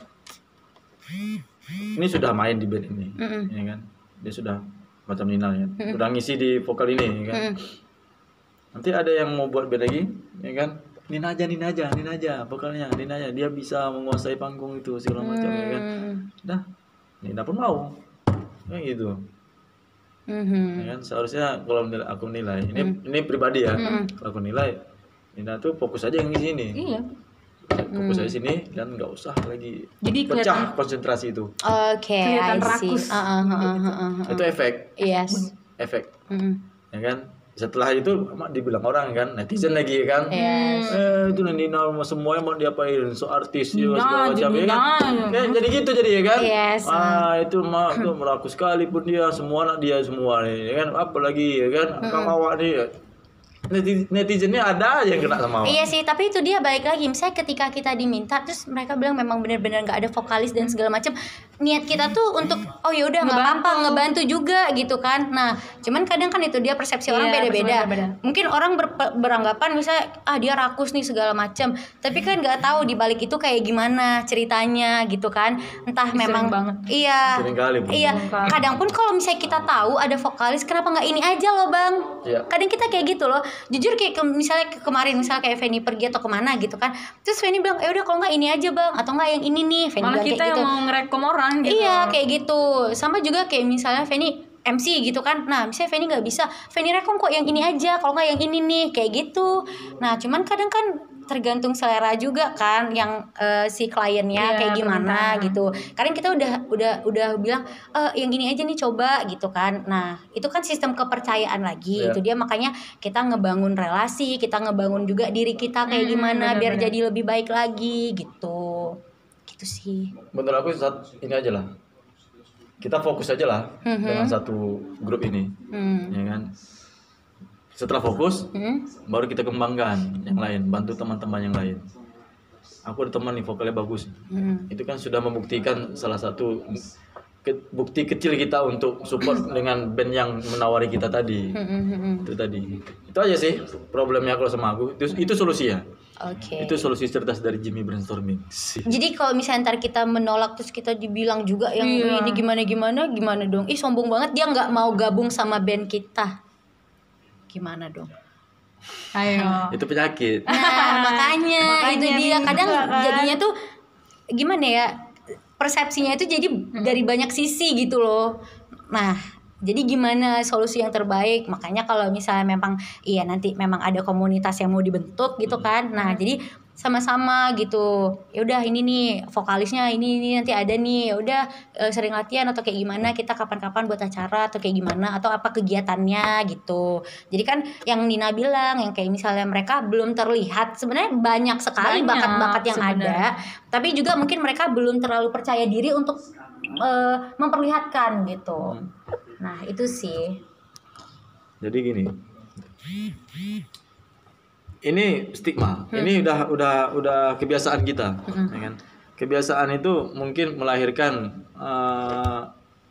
Ini sudah main di band ini,
Mm-mm.
ya kan? Dia sudah macam Nina ya, sudah ngisi di vokal ini, ya kan?
Mm.
Nanti ada yang mau buat band lagi, ya kan? Nina aja, Nina aja, Nina aja, vokalnya, Nina aja. Dia bisa menguasai panggung itu segala macam, ya kan?
Hmm.
Dah, Nina pun mau, kayak gitu.
Mhm.
Ya kan? Seharusnya kalau menilai, aku nilai, ini
Mm.
ini pribadi ya,
Mm.
kalau aku nilai, Nina tuh fokus aja yang di sini,
Iya.
fokus aja sini dan nggak usah lagi
Jadi
pecah
kelihatan
konsentrasi itu.
Oke,
Kelihatan
I see.
rakus.
Uh, uh, uh, uh, uh, uh.
Itu efek,
Yes.
efek,
Mm.
ya kan? Setelah itu mak dibilang orang kan, netizen lagi ya kan?
Yes.
Eh itu Nina semuanya mau diapain, so artis juga
Nah,
segala macam ya kan?
jadi
Ya, jadi gitu jadi ya kan?
Yes.
Ah itu mah tuh meraku sekali pun dia, semua anak dia semua nih, ya kan? Apalagi ya kan? Kang awak nih, Neti- netizennya ada aja yang kena sama awak.
Iya sih, tapi itu dia balik lagi. Misalnya ketika kita diminta, terus mereka bilang memang benar-benar nggak ada vokalis dan segala macam. niat kita tuh untuk oh ya udah nggak apa-apa ngebantu juga gitu kan. Nah cuman kadang kan itu dia persepsi orang
Iya,
beda-beda.
beda-beda.
Mungkin orang ber- beranggapan misalnya ah dia rakus nih segala macam, tapi kan nggak tahu di balik itu kayak gimana ceritanya gitu kan. Entah
Sering
memang
banget.
iya
Sering kali, Bu.
iya kadang pun kalau misalnya kita tahu ada vokalis kenapa nggak ini aja loh bang.
Iya.
Kadang kita kayak gitu loh. Jujur kayak ke- misalnya ke- kemarin misalnya kayak Feni pergi atau kemana gitu kan, terus Feni bilang eh udah kalau nggak ini aja bang atau nggak yang ini nih. Feni
Malah
bilang
kita
kayak
yang
gitu.
mau ngerekom orang gitu.
Iya kayak gitu. Sama juga kayak misalnya Feni M C gitu kan. Nah misalnya Feni nggak bisa, Feni rekom kok yang ini aja, kalau nggak yang ini nih kayak gitu. Nah cuman kadang kan tergantung selera juga kan yang eh, si kliennya
Iya,
kayak gimana
permintaan.
gitu. Kadang kita udah udah udah bilang eh yang ini aja nih coba gitu kan. Nah itu kan sistem kepercayaan lagi.
Iya.
Itu dia makanya kita ngebangun relasi, kita ngebangun juga diri kita kayak
Hmm,
gimana biar
benar-benar.
jadi lebih baik lagi gitu. Gitu sih.
Menurut aku saat ini aja lah. Kita fokus aja lah
Mhm.
dengan satu grup ini,
Hmm.
ya kan. Setelah fokus,
Hmm.
baru kita kembangkan yang lain, bantu teman-teman yang lain. Aku ada teman nih vokalnya bagus.
Hmm.
Itu kan sudah membuktikan salah satu ke- bukti kecil kita untuk support dengan band yang menawari kita tadi.
Hmm, hmm, hmm, hmm.
Itu tadi. Itu aja sih problemnya kalau sama aku. Itu, itu solusinya.
Oke.
Itu solusi cerdas dari Jimmy Brainstorming. Sih.
Jadi kalau misalnya ntar kita menolak terus kita dibilang juga yang
Iya.
ini gimana gimana gimana dong? Ih sombong banget dia nggak mau gabung sama band kita. Gimana dong?
Ayo.
Itu penyakit.
Nah makanya,
Makanya
itu dia
nih,
kadang
juga kan.
jadinya tuh gimana ya persepsinya itu jadi dari banyak sisi gitu loh. Nah jadi gimana solusi yang terbaik? Makanya kalau misalnya memang iya nanti memang ada komunitas yang mau dibentuk gitu kan. Nah jadi sama-sama gitu. Ya udah ini nih vokalisnya ini ini nanti ada nih. Ya udah eh, sering latihan atau kayak gimana kita kapan-kapan buat acara atau kayak gimana atau apa kegiatannya gitu. Jadi kan yang Nina bilang yang kayak misalnya mereka belum terlihat sebenarnya banyak sekali
Banyak,
bakat-bakat yang
sebenarnya.
ada. Tapi juga mungkin mereka belum terlalu percaya diri untuk eh, memperlihatkan gitu. Nah itu sih.
Jadi gini. Ini stigma. Ini udah udah udah kebiasaan kita, ya kan? Kebiasaan itu mungkin melahirkan eh,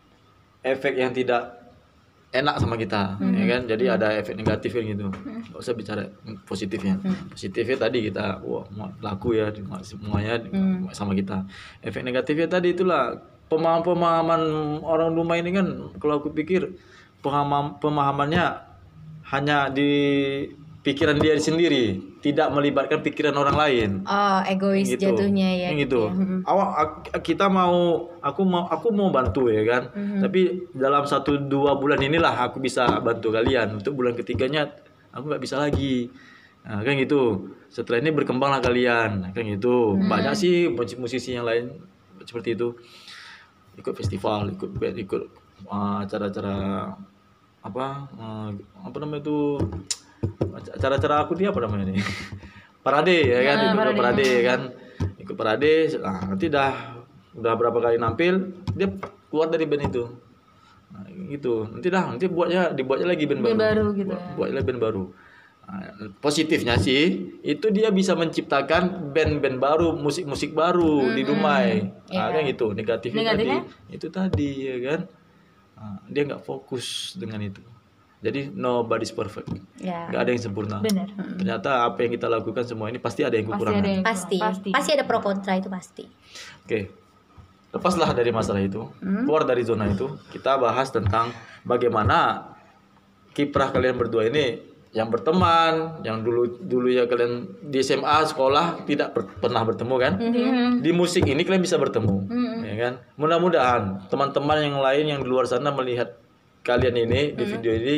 efek yang tidak enak sama kita, ya kan? Jadi ada efek negatif kan gitu. Gak usah bicara positifnya. Positifnya tadi kita wah mau laku ya semuanya sama kita. Efek negatifnya tadi itulah pemahaman-pemahaman orang rumah ini kan kalau aku pikir pemahaman pemahamannya hanya di pikiran dia sendiri, tidak melibatkan pikiran orang lain.
Oh egois
Gitu.
jatuhnya ya.
Yang gitu.
ya. Mm-mm.
Awak ak- kita mau aku mau aku mau bantu ya kan. Tapi dalam satu dua bulan inilah aku bisa bantu kalian. Untuk bulan ketiganya aku nggak bisa lagi. Nah, kan gitu. Setelah ini berkembanglah kalian. Kan gitu. Banyak sih musisi- musisi yang lain seperti itu. Ikut festival, ikut band, ikut uh, acara-acara apa uh, apa namanya itu acara-acara aku dia apa namanya nih parade ya kan, ikut ke parade kan, ikut parade. Nah, nanti dah udah berapa kali nampil dia keluar dari band itu. Nah, gitu nanti dah nanti buatnya dibuatnya lagi band,
Band
baru,
baru gitu
Buat-
ya.
buatnya band baru. Nah, positifnya sih itu dia bisa menciptakan band-band baru, musik-musik baru di Dumai. Nah, kan gitu. Negatifnya,
Negatifnya?
tadi itu tadi ya kan. Nah, dia nggak fokus dengan itu. Jadi nobody's perfect.
Ya.
Nggak ada yang sempurna.
Benar.
Ternyata apa yang kita lakukan semua ini pasti ada yang
Pasti
kekurangan.
ada yang
Pasti.
Pasti.
Pasti ada pro kontra itu pasti.
Oke. Lepaslah dari masalah itu. Keluar dari zona itu. Kita bahas tentang bagaimana kiprah kalian berdua ini yang berteman, yang dulu dulu ya kalian di S M A sekolah tidak per- pernah bertemu kan? Di musik ini kalian bisa bertemu, ya kan? Mudah-mudahan teman-teman yang lain yang di luar sana melihat kalian ini di video ini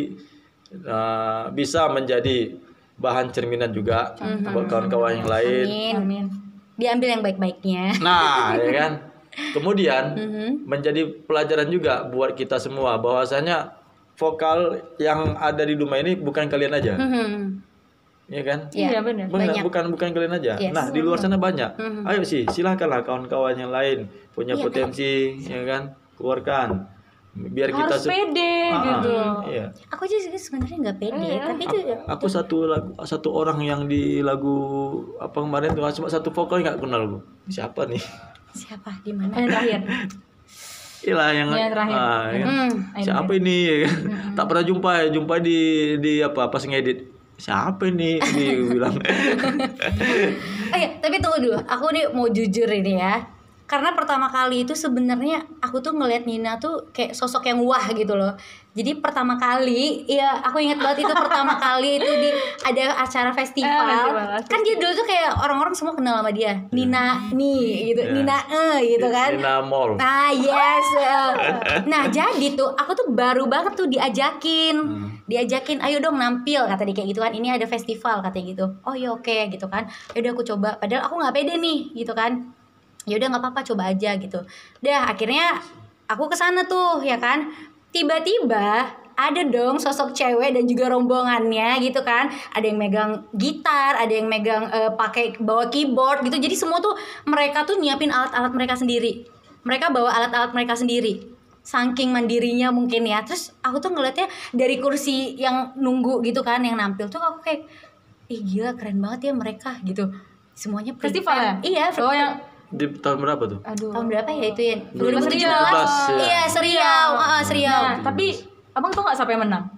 uh, bisa menjadi bahan cerminan juga buat kawan-kawan yang lain.
Amin.
Amin.
Diambil yang baik-baiknya.
Nah, ya kan? Kemudian
Mhm.
menjadi pelajaran juga buat kita semua bahwasanya vokal yang ada di rumah ini bukan kalian aja,
Mhm.
ya kan?
Iya benar.
Benar,
Banyak.
bukan bukan kalian aja.
Yes.
Nah, di luar sana banyak. Ayo sih, silakanlah kawan-kawan yang lain punya
Iya,
potensi, ya kan? Keluarkan. Biar kita
Harus
se-
pede
Ah,
gitu.
Iya.
Aku aja sih sebenarnya nggak pede, tapi itu
Aku satu lagu satu orang yang di lagu apa kemarin tuh cuma satu vokal nggak kenal gue. Siapa nih?
siapa di mana?
Yang terakhir.
Iyalah yang,
Yang terakhir.
ah, ya.
Hmm.
Siapa ini? Tak pernah jumpa ya, jumpa di di apa pas ngedit. Siapa ini? Dia bilang.
Oh ya, tapi tunggu dulu. Aku nih mau jujur ini ya. Karena pertama kali itu sebenarnya aku tuh ngelihat Nina tuh kayak sosok yang wah gitu loh. Jadi pertama kali, ya aku ingat banget itu pertama kali itu di ada acara festival.
Eh, festival.
Kan dia dulu tuh kayak orang-orang semua kenal sama dia. Nina nih gitu,
Ya.
Nina eh gitu kan.
Nina Mall.
Nah yes eh. Nah jadi tuh aku tuh baru banget tuh diajakin Diajakin ayo dong nampil kata dia kayak gitu kan. Ini ada festival katanya gitu. Oh ya oke gitu kan. Yaudah aku coba. Padahal aku gak pede nih gitu kan. Ya udah nggak apa-apa coba aja gitu. Dah akhirnya aku kesana tuh ya kan. Tiba-tiba ada dong sosok cewek dan juga rombongannya gitu kan. Ada yang megang gitar, ada yang megang eh, pakai bawa keyboard gitu. Jadi semua tuh mereka tuh nyiapin alat-alat mereka sendiri. Mereka bawa alat-alat mereka sendiri. Saking mandirinya mungkin ya. Terus aku tuh ngeliatnya dari kursi yang nunggu gitu kan, yang nampil tuh aku kayak, ih gila keren banget ya mereka gitu. Semuanya
Festival ya?
prepare. Iya.
Oh yang
Di tahun berapa tuh?
aduh.
Tahun berapa ya itu ya?
dua ribu tujuh
dua ribu tujuh belas.
belas, ya.
Iya, Seriau. Heeh, Seriau.
Nah, tapi abang tau nggak siapa yang menang?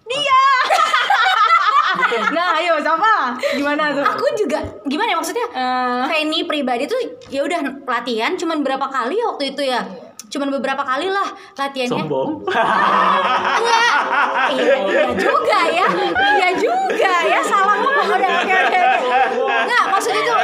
Nah, ayo siapa? Gimana tuh?
Aku juga gimana ya maksudnya?
Eh,
Fanny pribadi tuh ya udah latihan cuman berapa kali waktu itu ya? Cuman beberapa kali lah latihannya.
Sombong.
Enggak. Iya, iya juga ya. Iya juga ya. Salah ngomong udah oke oke. Enggak, maksudnya tuh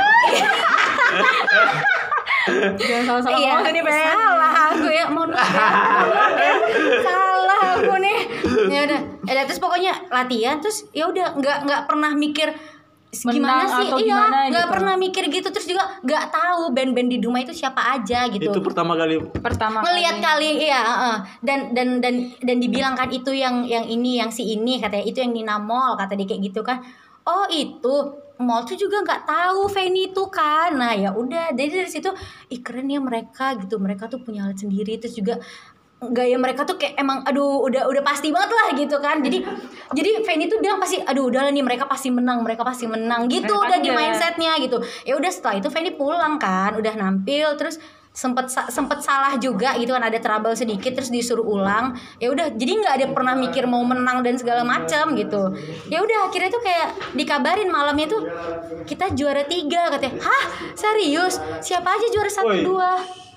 jangan salah-salah
iya,
ngomong nih, Ben.
salah aku ya, mohon maaf ya, mohon maaf ya. Salah aku nih. Ya udah, ya terus pokoknya latihan terus ya udah nggak nggak pernah mikir gimana
Menang
sih,
atau
iya
gimana
nggak
gitu.
pernah mikir gitu terus juga nggak tahu band-band di Duma itu siapa aja gitu.
Itu pertama kali.
Pertama
Ngelihat kali iya heeh. dan dan dan dan dibilang kan itu yang yang ini yang si ini katanya itu yang Nina Mall kata dia kayak gitu kan. Oh itu Mall tuh juga nggak tahu Fanny itu kan. Nah ya udah jadi dari situ ih keren ya mereka gitu, mereka tuh punya alat sendiri terus juga gaya mereka tuh kayak emang aduh udah udah pasti banget lah gitu kan. Jadi jadi Fanny tuh bilang pasti aduh udah lah nih mereka pasti menang, mereka pasti menang gitu
Mereka
udah di
aja.
mindsetnya gitu. Ya udah setelah itu Fanny pulang kan, udah nampil terus sempet sa- sempet salah juga gitu kan, ada trouble sedikit terus disuruh ulang. Ya udah jadi nggak ada pernah mikir mau menang dan segala macam gitu. Ya udah akhirnya tuh kayak dikabarin malamnya tuh kita juara tiga katanya. Hah serius? Siapa aja juara satu
Woi.
dua?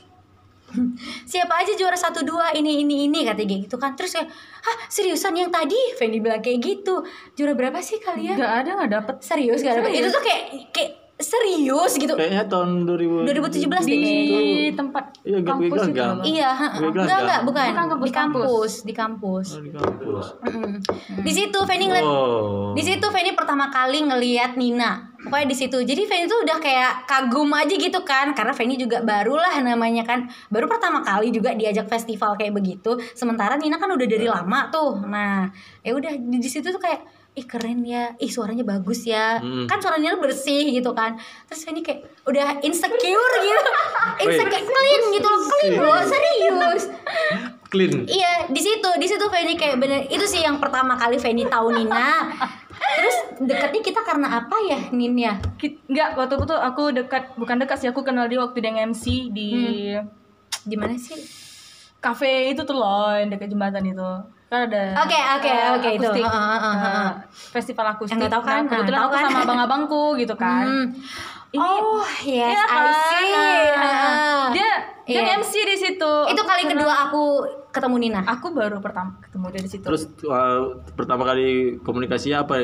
Siapa aja juara satu dua ini ini ini katanya kayak gitu kan. Terus kayak hah seriusan yang tadi Fanny bilang kayak gitu. Juara berapa sih kalian?
nggak ada nggak dapet
Serius gak dapet? Itu tuh kayak kayak serius gitu.
Kayaknya tahun dua ribu
dua ribu tujuh belas deh
di
kayaknya.
tempat
Iya, gak
kampus
pegang,
itu
gak?
loh.
Iya, heeh.
Gue bilang
enggak
kan?
enggak bukan,
Bukan kampus,
di kampus, di kampus.
Oh, di kampus.
Mm-mm. Di situ Fanny ngeliat,
Oh.
di situ Fanny pertama kali ngeliat Nina. Pokoknya di situ. Jadi Fanny tuh udah kayak kagum aja gitu kan, karena Fanny juga barulah namanya kan, baru pertama kali juga diajak festival kayak begitu. Sementara Nina kan udah dari lama tuh. Nah, ya udah di, di situ tuh kayak ih keren ya, ih suaranya bagus ya,
Hmm.
kan suaranya bersih gitu kan. Terus Fanny kayak udah insecure gitu, insecure clean gitu loh, clean loh, serius.
Clean.
Iya, di situ, di situ Fanny kayak bener itu sih yang pertama kali Fanny tahu Nina. Terus dekatnya kita karena apa ya, Nin ya?
Ki- nggak waktu itu tuh aku dekat bukan dekat sih, aku kenal dia waktu dia nge-M C di
Di mana sih?
kafe itu tuh loh yang dekat jembatan itu kan ada.
Oke, oke,
eh,
oke, itu.
akustik,
Heeh, heeh,
eh,
heeh.
festival akustik.
Yang nggak tahu kan?
Nah, kebetulan
Nah,
aku
tahu kan?
sama abang-abangku gitu kan.
Hmm.
Ini
Oh, yes,
iya
I
kan?
see.
Nah,
Heeh.
dia dia
Iya.
nge-M C di situ.
Itu kali
Karena
kedua aku ketemu Nina.
aku baru pertama ketemu dia di situ.
Terus uh, pertama kali komunikasinya apa?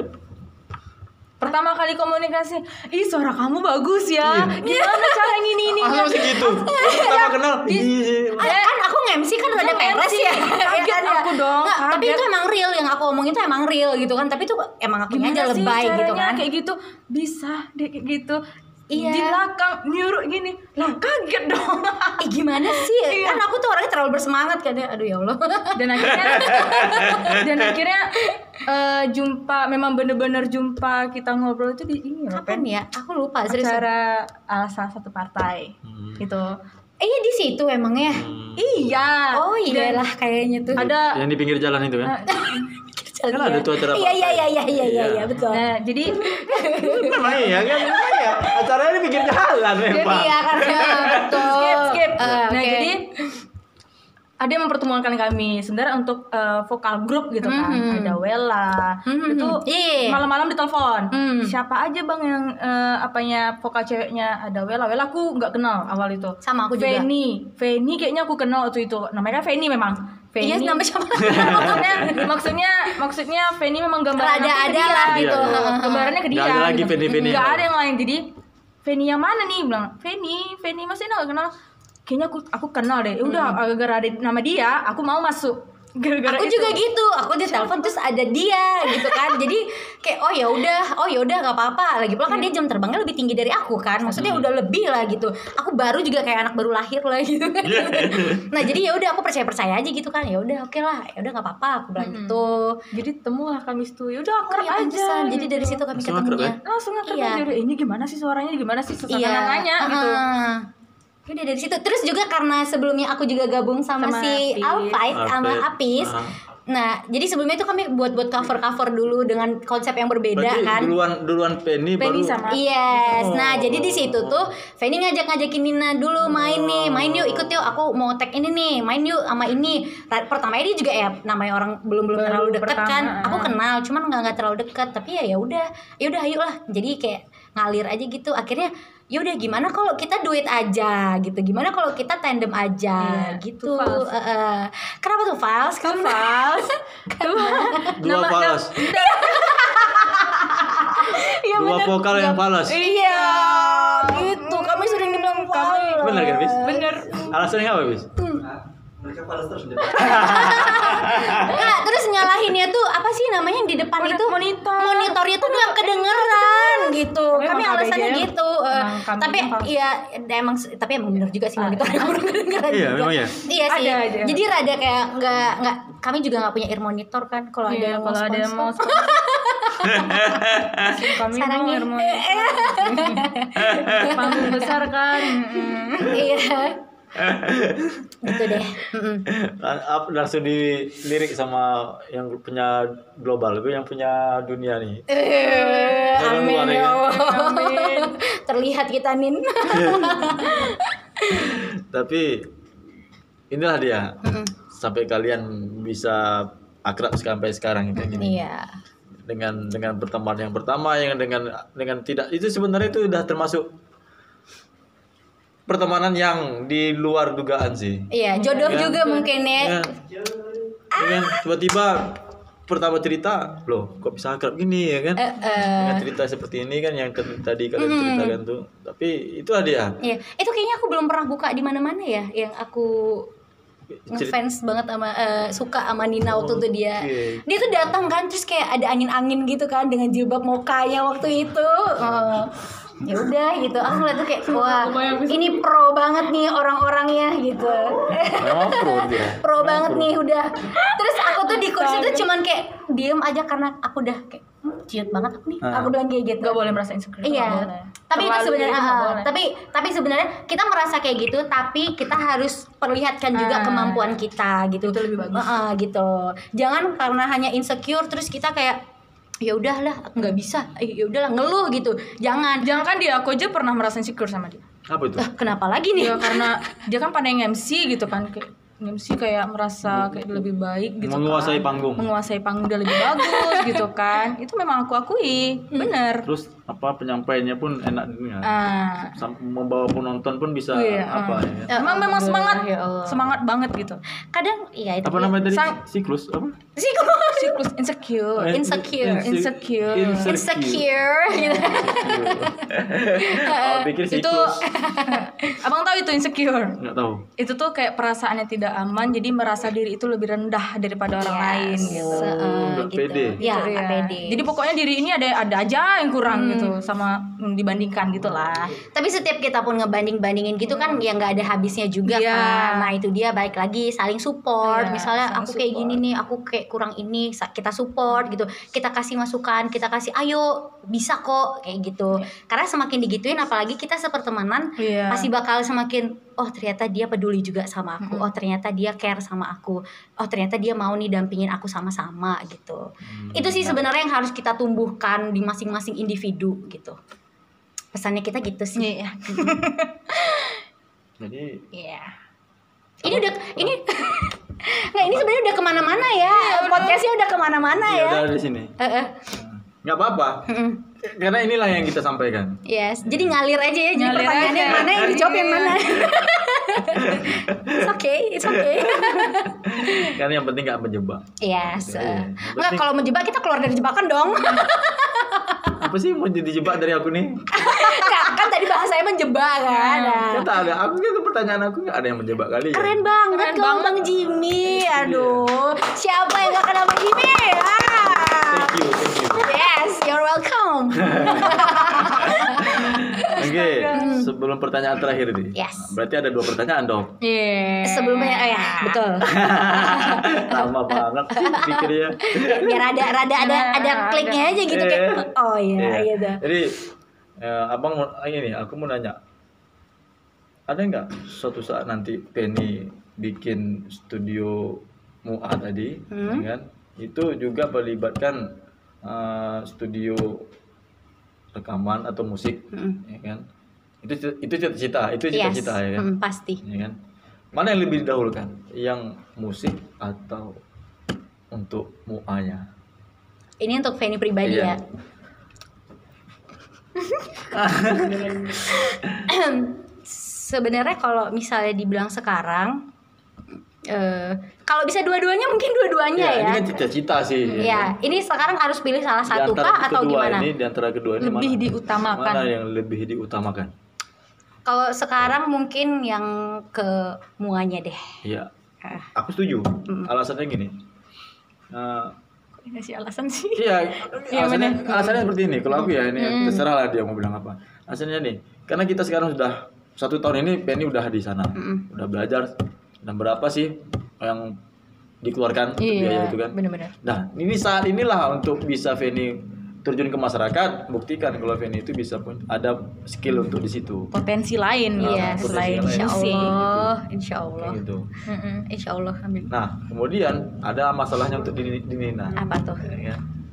Pertama kali komunikasi, ih suara kamu bagus ya. Gimana cara yang ini ini?
Ah, masih gitu. Pertama kenal. Ih,
Ah, kan aku nge-M C kan udah
Lu
peres
nge-M C,
ya.
kaget
Ya kan, ya?
aku dong,
Nggak, tapi
kaget.
itu emang real yang aku omongin tuh emang real gitu kan. Tapi itu emang aku aja
Gimana sih
lebay gitu
caranya
kan.
kayak gitu bisa deh kayak gitu.
Iya.
Di belakang nyuruh gini, lah kaget dong.
Ih gimana sih?
Iya.
Kan aku tuh orangnya terlalu bersemangat kan ya. Aduh ya Allah.
Dan akhirnya dan akhirnya eh, jumpa memang bener-bener jumpa kita ngobrol itu di ini loh,
Kapan
Pen.
ya? Aku lupa serius.
Acara uh, salah satu partai
Hmm.
gitu.
Eh iya di situ emangnya.
Hmm.
Iya.
Oh
Dan
iyalah kayaknya tuh.
ada
Yang di pinggir jalan itu kan?
Kan
ada tuh acara
Iya iya iya iya iya iya
Iya.
iya betul.
nah, jadi
Memang iya kan? Memang iya. Acaranya di pinggir jalan memang.
Iya karena betul.
skip skip.
Eh,
Nah,
oke.
jadi ada yang mempertemukan kami sebenarnya untuk uh, vokal grup gitu kan.
Mhm.
Ada Wella.
Mhm.
Itu
Iya.
malam-malam ditelepon.
Hmm.
Siapa aja Bang yang uh, apanya vokal ceweknya? Ada Wella. Wella aku nggak kenal awal itu.
Sama aku juga.
Feni. Feni kayaknya aku kenal waktu itu. Namanya kan Feni memang. Feni.
Iya, nama siapa?
maksudnya maksudnya maksudnya Feni memang gambaran
Rada
aku ke
ada
dia.
lah gitu.
Iya, iya.
Gambarannya ke dia.
Nggak ada lagi
gitu.
Feni-Feni
Nggak
yang
ada yang lain. Jadi Feni yang mana nih? Bilang Feni, Feni masih nggak kenal. Kayaknya aku aku kenal deh. Ya udah gara-gara ada nama dia, aku mau masuk. Gara-gara
Aku
itu.
juga gitu, aku di telepon terus ada dia gitu kan, jadi kayak oh ya udah, oh ya udah nggak apa-apa. Lagi pula kan dia jam terbangnya lebih tinggi dari aku kan, maksudnya udah lebih lah gitu. Aku baru juga kayak anak baru lahir lah gitu kan. Nah jadi ya udah aku percaya percaya aja gitu kan, ya udah oke lah, ya udah nggak apa-apa aku bilang gitu.
Jadi temulah kami situ. Ya udah
Oh
akrab
ya
aja.
pantesan, jadi dari situ kami
Langsung akrab
ketemunya.
Langsung akrab
Iya.
aja. Udah, ini gimana sih suaranya? Gimana sih susah
Iya,
nanya gitu.
uh-uh. Udah dari situ. Terus juga karena sebelumnya aku juga gabung sama,
Sama
si
Apis.
Alfight sama
Alfight.
Apis.
Ah.
Nah, jadi sebelumnya itu kami buat-buat cover-cover dulu dengan konsep yang berbeda
Berarti
kan.
duluan duluan Penny baru.
Penny sama
Yes,
Oh.
nah jadi di situ tuh Feni ngajak-ngajakin Nina dulu main nih, main yuk ikut yuk, aku mau tag ini nih, main yuk sama ini. Ra- Pertamanya dia juga ya namanya orang belum belum
Baru
terlalu deket
pertama,
kan,
ah.
aku kenal, cuman nggak nggak terlalu dekat, tapi ya ya udah, ya udah ayo lah, jadi kayak ngalir aja gitu. Akhirnya ya udah gimana kalau kita duet aja gitu, gimana kalau kita tandem aja
Iya,
gitu.
tuh Fals.
Eh, eh. Kenapa tuh Fals?
Kan Fals.
Dua
Nama-
falas.
Iya,
Dua
bener.
vokal yang falas.
Iya, gitu. Kami sering dibilang Fals.
Bener kan, Bis?
Bener.
Alasannya apa, Bis?
Mereka panas terus deh.
Nah, terus nyalahinnya tuh apa sih namanya yang di depan
Mon-
itu
monitor.
monitornya tuh nggak kedengeran gitu.
Tapi
Kami
emang
alasannya
K B G
gitu. eh,
emang kami
tapi
yang harus-
iya emang tapi emang bener juga sih monitornya kurang kedengeran
Iya,
juga.
memang ya.
Iya sih.
Ada aja.
Jadi rada kayak nggak nggak kami juga nggak punya ear monitor kan kalau ada
Iya,
yang mau
kalau ada yang mau
sponsor.
kami mau
Sarangnya.
harmoni. Panggung besar kan. Mm-mm.
Iya. Gitu deh. Mm-mm.
Lan- ap- langsung dilirik sama yang punya global, itu yang punya dunia nih.
Eh,
Jangan
amin
luar,
ya
ya.
Allah.
Amin.
Terlihat kita Nin.
Tapi inilah dia. Sampai kalian bisa akrab sampai sekarang kayak gini.
Iya.
Dengan dengan pertemuan yang pertama yang dengan dengan tidak itu sebenarnya itu udah termasuk pertemanan yang di luar dugaan sih.
Iya, jodoh
Ya.
juga mungkin ya.
Ya. Dengan tiba-tiba pertama cerita, loh kok bisa akrab gini ya kan?
Eh, eh.
Dengan cerita seperti ini kan yang ke- tadi kalian ceritakan tuh. Tapi itu dia.
Iya, itu kayaknya aku belum pernah buka di mana-mana ya, yang aku ngefans banget sama eh, suka sama Nina waktu itu dia.
Oke.
Dia tuh datang kan terus kayak ada angin-angin gitu kan dengan jilbab mokanya waktu itu. Eh, ya udah gitu. Aku ngeliat tuh kayak wah, ini pro banget nih orang-orangnya gitu.
Memang pro dia.
Pro banget nih udah. Terus aku tuh di kursi tuh cuman kayak diem aja karena aku udah kayak "Hmm, ciut banget aku nih.
Ah.
Aku bilang kayak gitu.
Gak boleh merasa insecure.
Iya.
Nggak boleh.
Tapi itu
Terlalu
sebenarnya
gitu nggak
ah,
boleh.
tapi tapi sebenarnya kita merasa kayak gitu, tapi kita harus perlihatkan juga
Ah.
kemampuan kita gitu.
Itu lebih bagus.
Ah, ah, gitu. Jangan karena hanya insecure terus kita kayak ya udahlah nggak bisa, ya udahlah ngeluh gitu. Jangan.
Jangan kan dia, aku aja pernah merasa insecure sama dia.
Apa itu?
Lah, kenapa lagi nih?
Ya karena dia kan pandai M C gitu kan, kayak M C kayak merasa kayak dia lebih baik gitu
Menguasai
kan.
panggung.
Menguasai panggung dia lebih bagus gitu kan. Itu memang aku akui, bener.
Terus apa penyampaiannya pun enak dengar.
Ah,
Sam- membawa penonton pun bisa
Iya,
apa ya?
Ya,
memang memang semangat,
ya Allah.
semangat banget gitu.
Kadang iya itu.
Apa namanya tadi?
Sang-
Siklus apa?
sih
Siklus insecure.
Eh,
Insecure.
inse-
Insecure.
insecure gitu.
Oh, pikir
Itu
siklus.
abang tahu itu insecure?
Nggak tahu.
Itu tuh kayak perasaannya tidak aman, jadi merasa diri itu lebih rendah daripada orang lain gitu.
Se- eh,
nggak
gitu.
pede.
Ya,
Gitu,
nggak
ya.
pede.
Jadi pokoknya diri ini ada ada aja yang kurang gitu sama mm, dibandingkan gitulah.
Tapi setiap kita pun ngebanding-bandingin gitu kan ya nggak ada habisnya juga
Iya.
kan. Nah itu dia balik lagi saling support.
Iya,
Misalnya
saling
aku kayak
support.
gini nih, aku kayak kurang ini, sa- kita support gitu. Kita kasih masukan, kita kasih ayo bisa kok kayak gitu. Karena semakin digituin apalagi kita sepertemanan
Iya.
pasti bakal semakin oh ternyata dia peduli juga sama aku. Oh ternyata dia care sama aku. Oh ternyata dia mau nih dampingin aku sama-sama gitu. Itu sih sebenarnya yang harus kita tumbuhkan di masing-masing individu gitu. Pesannya kita gitu sih.
Iya.
Jadi
Iya. Ini udah ini Nggak, ini sebenarnya udah kemana-mana ya. Podcastnya udah kemana-mana
Ya
ya.
udah di sini.
Eh, eh.
Nggak apa-apa.
Mm-mm.
Karena inilah yang kita sampaikan.
Yes, jadi ngalir aja ya. Jadi
Ngalir
pertanyaannya
aja.
yang mana yang dijawab yang mana. It's okay, it's okay.
Karena yang penting nggak menjebak.
Yes.
Iya,
eh.
yang
Nggak,
penting-
kalau menjebak kita keluar dari jebakan dong.
Apa sih mau dijebak dari aku nih?
Nggak, kan tadi bahasanya menjebak kan. Nah.
Kan tak ada. Aku itu pertanyaan aku nggak ada yang menjebak kali ya.
Keren banget
Keren
kau
banget.
Bang Jimmy. Aduh, siapa yang gak kenal Bang Jimmy? Ah.
Thank you, thank you.
Yes, you're welcome.
Oke, sebelum pertanyaan terakhir nih.
Yes.
Berarti ada dua pertanyaan dong.
Iya.
Sebelumnya, oh ya, betul.
Lama banget sih pikirnya.
Biar ada, rada ada, ada kliknya aja gitu kayak.
Iya.
Oh iya,
Iya.
gitu.
Jadi eh, abang mau ini, aku mau nanya, ada nggak suatu saat nanti Penny bikin studio Mua tadi,
Hmm.
ya kan? Itu juga melibatkan eh, studio rekaman atau musik,
Hmm.
ya kan? Itu itu cita-cita, itu
Yes,
cita-cita ya kan?
hmm, pasti.
Ya kan? Mana yang lebih didahulukan? Yang musik atau untuk Mua-nya?
Ini untuk Fanny pribadi
Iya.
ya. Sebenarnya kalau misalnya dibilang sekarang, eh, kalau bisa dua-duanya mungkin dua-duanya
Ya,
ya.
ini kan cita-cita sih. ya
Iya,
kan?
ini sekarang harus pilih salah
Di
satu
antara
kah atau
kedua
gimana?
Ini, di antara kedua ini
Lebih
mana,
diutamakan.
mana yang lebih diutamakan?
Kalau sekarang mungkin yang ke muanya deh.
Iya,
Ah.
aku setuju. Alasannya gini. Eh,
Kasih alasan sih.
iya,
Iya,
alasannya,
bener.
alasannya seperti ini. Kalau aku ya ini terserah lah dia mau bilang apa. Alasannya nih, karena kita sekarang sudah satu tahun ini Penny udah di sana, udah belajar. Dan berapa sih yang dikeluarkan untuk biaya
Iya,
itu kan?
benar-benar.
Nah, ini saat inilah untuk bisa Penny terjun ke masyarakat, buktikan kalau Penny itu bisa pun ada skill untuk di situ.
Potensi lain
Nah,
ya
potensi
selain
lain.
Insya
musik.
Allah, insya Allah,
Kayak gitu.
Mm-mm.
insya Allah. Amin.
Nah, kemudian ada masalahnya untuk di, di Nina.
Apa tuh?
Ya.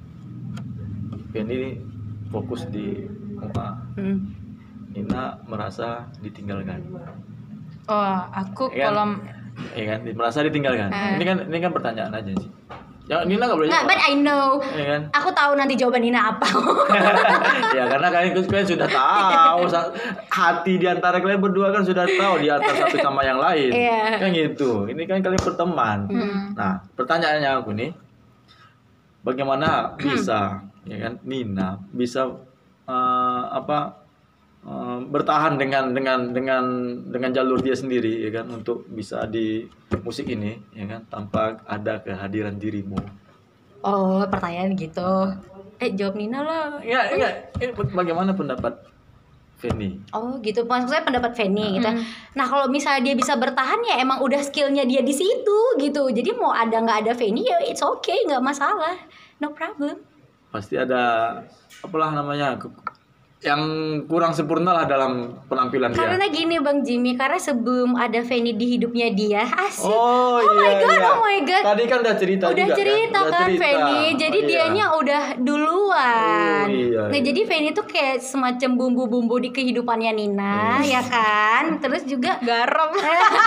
Penny fokus di Mua.
Hmm.
Nina merasa ditinggalkan.
Oh, aku
Ya kan?
kalau
Iya kan? Merasa ditinggalkan.
Ah.
Ini kan ini kan pertanyaan aja sih. Ya Nina nggak boleh
Nggak, but
jawab.
I know.
Iya kan?
Aku tahu nanti jawaban Nina apa.
Ya karena kalian kalian sudah tahu sa- hati di antara kalian berdua kan sudah tahu di antara satu sama yang lain.
Iya.
Kan gitu. Ini kan kalian berteman.
Hmm.
Nah, pertanyaannya aku nih, bagaimana bisa ya kan Nina bisa eh, apa eh, bertahan dengan dengan dengan dengan jalur dia sendiri ya kan untuk bisa di musik ini ya kan tanpa ada kehadiran dirimu.
Oh, pertanyaan gitu. Eh, jawab Nina lah.
Ya, enggak. Ini bagaimana pendapat Fanny?
Oh gitu, maksud saya pendapat Fanny gitu. Nah kalau misalnya dia bisa bertahan ya emang udah skillnya dia di situ gitu. Jadi mau ada nggak ada Fanny ya it's okay, nggak masalah, no problem.
Pasti ada apalah namanya ke- yang kurang sempurna lah dalam penampilan dia.
Karena gini Bang Jimmy, karena sebelum ada Fanny di hidupnya dia asik.
Oh,
my
iya,
god,
iya.
oh my god.
Tadi kan udah cerita
Udah
juga
cerita
kan, Udah
kan
cerita.
Fanny, jadi
Oh, iya.
dianya udah duluan.
Oh, iya,
Nah
iya.
jadi Fanny tuh kayak semacam bumbu-bumbu di kehidupannya Nina, ya kan. Terus juga
garam,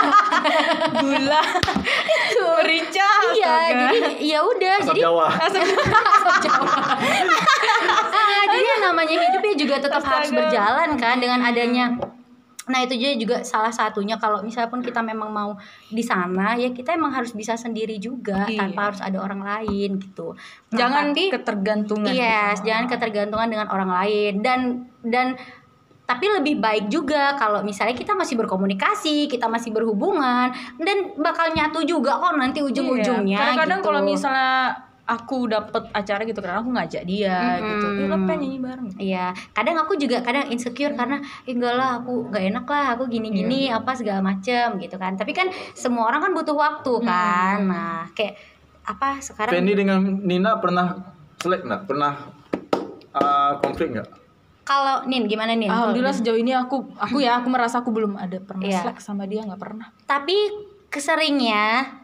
gula, merica,
iya,
astaga.
jadi ya udah,
Asap
jadi
Jawa.
ah, jadi yang namanya hidup ya juga tetap harus
Astaga.
berjalan kan dengan adanya. Nah itu juga juga salah satunya kalau misalnya pun kita memang mau di sana ya kita emang harus bisa sendiri juga
Iya.
tanpa harus ada orang lain gitu. Nah,
Jangan
tapi-
ketergantungan.
Yes, jangan ketergantungan dengan orang lain dan dan tapi lebih baik juga kalau misalnya kita masih berkomunikasi, kita masih berhubungan dan bakal nyatu juga kok nanti ujung-ujungnya.
Iya. Kadang-kadang
gitu.
kalau misalnya aku dapet acara gitu, kadang aku ngajak dia
Mm-mm.
gitu. Eh, lo pengen nyanyi bareng?
Iya, kadang aku juga kadang insecure karena "Eh, enggak lah aku gak enak lah aku gini-gini
Iya.
apa segala macem gitu kan. Tapi kan semua orang kan butuh waktu kan. Nah kayak apa sekarang?
Fanny dengan Nina pernah selek nggak? Pernah uh, konflik nggak?
Kalau Nin gimana Nin?
Alhamdulillah sejauh ini aku aku ya aku merasa aku belum ada pernah
Iya.
slack sama dia, nggak pernah.
Tapi keseringnya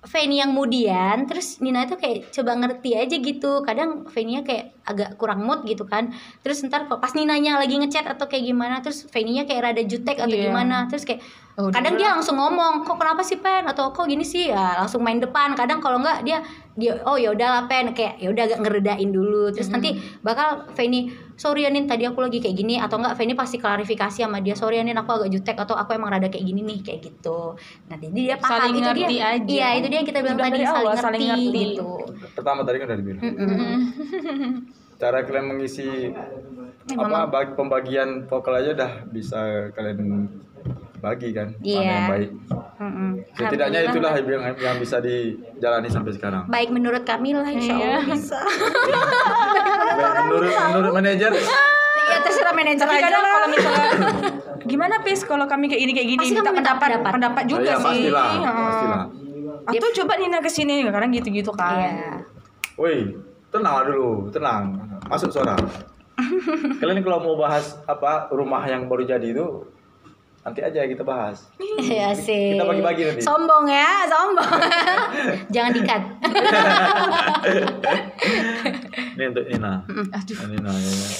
Fanny yang mudian, terus Nina itu kayak coba ngerti aja gitu. Kadang Fanny-nya kayak agak kurang mood gitu kan. Terus ntar pas Ninanya lagi ngechat atau kayak gimana, terus Fanny-nya kayak rada jutek atau
Iya.
gimana. Terus kayak
Oh,
kadang dia langsung ngomong, "Kok kenapa sih Pen?" atau "Kok gini sih?" Ya langsung main depan. Kadang kalau enggak dia dia oh ya udahlah Pen, kayak ya udah agak ngeredain dulu. Terus nanti bakal Fanny, "Sorry ya Nin, tadi aku lagi kayak gini." Atau enggak Fanny pasti klarifikasi sama dia, "Sorry ya Nin, aku agak jutek," atau "Aku emang rada kayak gini nih," kayak gitu. Nah, jadi dia paham.
Saling
itu dia.
ngerti aja.
Iya, itu dia yang kita bilang
Dibilang
tadi,
dari
saling
awal,
ngerti,
saling ngerti.
gitu.
Pertama tadi kan udah dibilang.
Mm-mm.
Cara kalian mengisi
Memang-
apa bagi pembagian vokal aja udah bisa kalian bagi kan, mana
Iya.
yang baik.
Mm-mm.
Setidaknya
Alhamdulillah.
itulah yang, yang bisa dijalani sampai sekarang.
Baik menurut kami lah, insya Allah
Iya.
bisa.
Baik, menurut menurut manajer,
Ya terserah manajer
Tapi
aja
kadang
lah.
kalau misalnya gimana Pis kalau kami kayak ini kayak gini
Pasti
minta
kamu minta
pendapat
pendapat.
pendapat juga
oh, ya,
sih.
pastilah,
Heeh.
pastilah.
Atau coba Nina kesini kadang gitu-gitu kan.
Iya.
Woi, tenang dulu, tenang. Masuk suara. Kalian kalau mau bahas apa rumah yang baru jadi itu nanti aja kita bahas.
Ya sih.
Kita bagi-bagi nanti.
Sombong ya, sombong. Jangan dikat.
Ini untuk Nina.
Aduh.
Nah, Nina ya. ya.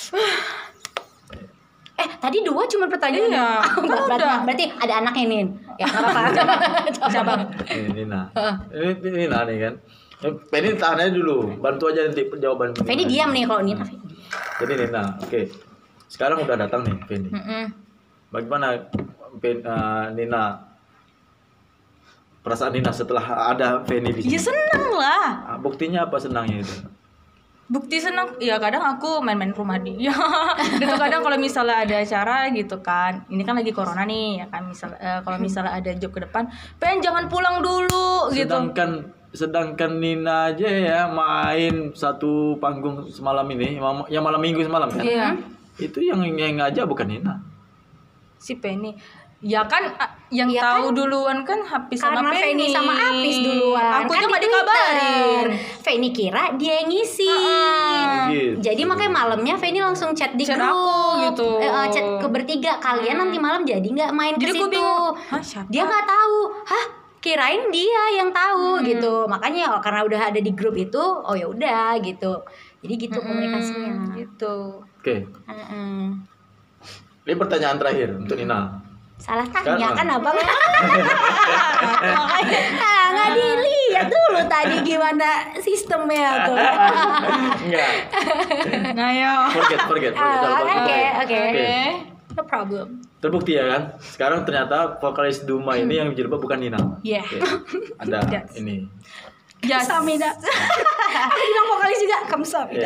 Eh, tadi dua cuma pertanyaan.
Iya,
Oh,
kan
berarti,
udah.
berarti ada anaknya Nin. Ya, nggak apa-apa.
Siapa?
Ini Nina. Ini ini Nina nih kan. Penny tahan aja dulu, bantu aja nanti jawaban.
Penny diam nih kalau Nina.
Jadi Nina, oke. Sekarang udah datang nih Penny.
Mm-mm.
Bagaimana Pen, uh, Nina perasaan Nina setelah ada Penny di sini?
Ya seneng lah.
Ah, buktinya apa senangnya itu?
Bukti senang, ya kadang aku main-main ke rumah dia. Itu kadang kalau misalnya ada acara gitu kan, ini kan lagi corona nih, ya kan misal eh, kalau misalnya ada job ke depan, pengen jangan pulang dulu gitu.
Sedangkan sedangkan Nina aja ya main satu panggung semalam ini, mam- yang malam minggu semalam kan?
Iya.
Itu yang yang ngajak bukan Nina.
Si Penny, ya kan ah, yang
Ya
tahu duluan kan Happy sama
Karena Penny sama Apis duluan.
Aku
kan
tuh
di
nggak
Twitter.
dikabarin.
Penny kira dia yang ngisi.
Gitu.
Jadi makanya malamnya Penny langsung chat di
Chat
grup.
aku gitu.
Eh, eh, chat ke bertiga. Kalian nanti malam jadi nggak main ke
Jadi aku
situ?
bingung, hah siapa?
Dia nggak tahu. Hah? Kirain dia yang tahu gitu. Makanya oh, karena udah ada di grup itu, oh ya udah gitu. Jadi gitu komunikasinya.
gitu.
Oke.
Heeh.
Ini pertanyaan terakhir untuk Nina.
Salah tanya
Sekarang.
kan abang. Ah, nggak dilihat dulu tadi gimana sistemnya tuh.
Enggak.
Nah yo.
Forget, forget, forget.
Ah,
Soal
Oke,
forget.
oke.
Oke.
No problem.
Terbukti ya kan? Sekarang ternyata vokalis Duma ini yang jilbab bukan Nina.
Iya.
Oke. Ada
Yes.
ini.
Yes.
Samida. Aku bilang vokalis juga, kamu Samida.
Ya.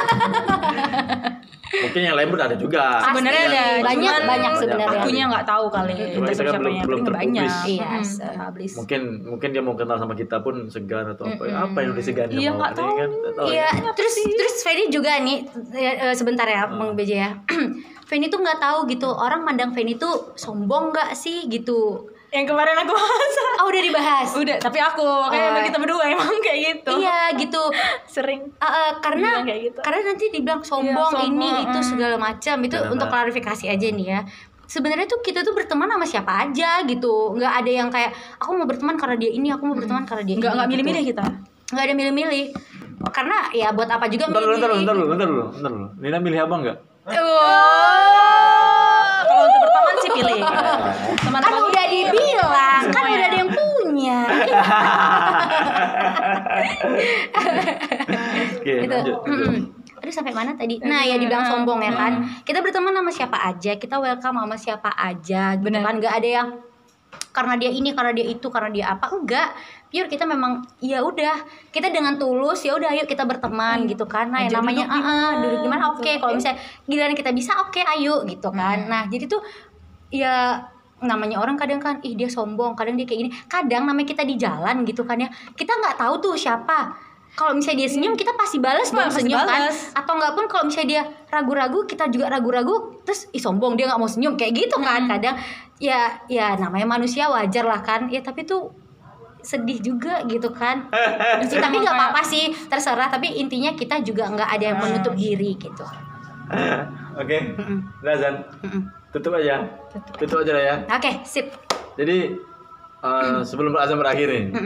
Mungkin yang lain pun ada juga.
Sebenarnya ada
banyak
cuman
banyak sebenarnya.
Akunya nggak tahu kali.
Cuma
Entah
kita kan
siapa
belum-
yang
belum
paling banyak.
terpublish.
Iya,
Mm.
sehabis.
Mungkin mungkin dia mau kenal sama kita pun segan atau apa ya? Apa yang disegani
Iya,
sama
nggak
ini
tahu.
kan? Nggak tahu
Iya,
ya.
terus terus Feni juga nih eh, eh, sebentar ya, Bang B J ya. Feni tuh nggak tahu gitu orang mandang Feni tuh sombong nggak sih gitu.
Yang kemarin aku bahas.
Oh udah dibahas.
Udah, tapi aku kayak
Oh.
kita berdua emang kayak gitu.
Iya gitu.
Sering.
Uh, uh, karena
Bilang kayak gitu.
karena nanti dibilang sombong,
Iya, sombong,
ini itu
mm.
segala macam itu
Karena-
untuk klarifikasi aja nih ya. Sebenarnya tuh kita tuh berteman sama siapa aja gitu. Nggak ada yang kayak aku mau berteman karena dia ini, aku mau berteman karena dia
Nggak
ini.
nggak milih-milih
gitu.
kita.
Nggak ada milih-milih. Karena ya buat apa juga
Bentar dulu, bentar dulu,
milih-milih.
bentar dulu, bentar dulu, bentar dulu. Nina milih abang nggak?
Wow. Kalau untuk berteman sih pilih. Teman
Kan udah dibilang, kan
Semuanya.
udah ada yang punya.
Oke,
gitu.
lanjut. lanjut.
Mm-mm. Aduh sampai mana tadi? Nah ya dibilang sombong ya kan. Kita berteman sama siapa aja, kita welcome sama siapa aja, gitu
Bener.
kan. Nggak ada yang karena dia ini, karena dia itu, karena dia apa, enggak. Pure kita memang ya udah kita dengan tulus ya udah ayo kita berteman gitu kan. Nah yang
Ajak
namanya
duduk di
ah, ah,
mana,
duduk gimana oke
gitu.
kalau misalnya giliran kita bisa oke ayo gitu kan. Nah jadi tuh ya namanya orang kadang kan ih dia sombong, kadang dia kayak gini, kadang namanya kita di jalan gitu kan ya, kita nggak tahu tuh siapa. Kalau misalnya dia senyum kita pasti balas dong
Pasti
senyum kan,
balas.
atau nggak pun kalau misalnya dia ragu-ragu kita juga ragu-ragu, terus ih sombong dia nggak mau senyum kayak gitu kan. Kadang ya ya namanya manusia wajar lah kan ya, tapi tuh sedih juga gitu kan. Tapi nggak apa-apa sih terserah, tapi intinya kita juga nggak ada yang menutup diri gitu.
Oke,
Mm-mm.
Razan,
Mm-mm.
tutup aja, tutup aja lah ya.
Oke sip.
Jadi uh, sebelum azan berakhir nih,
Mm-mm.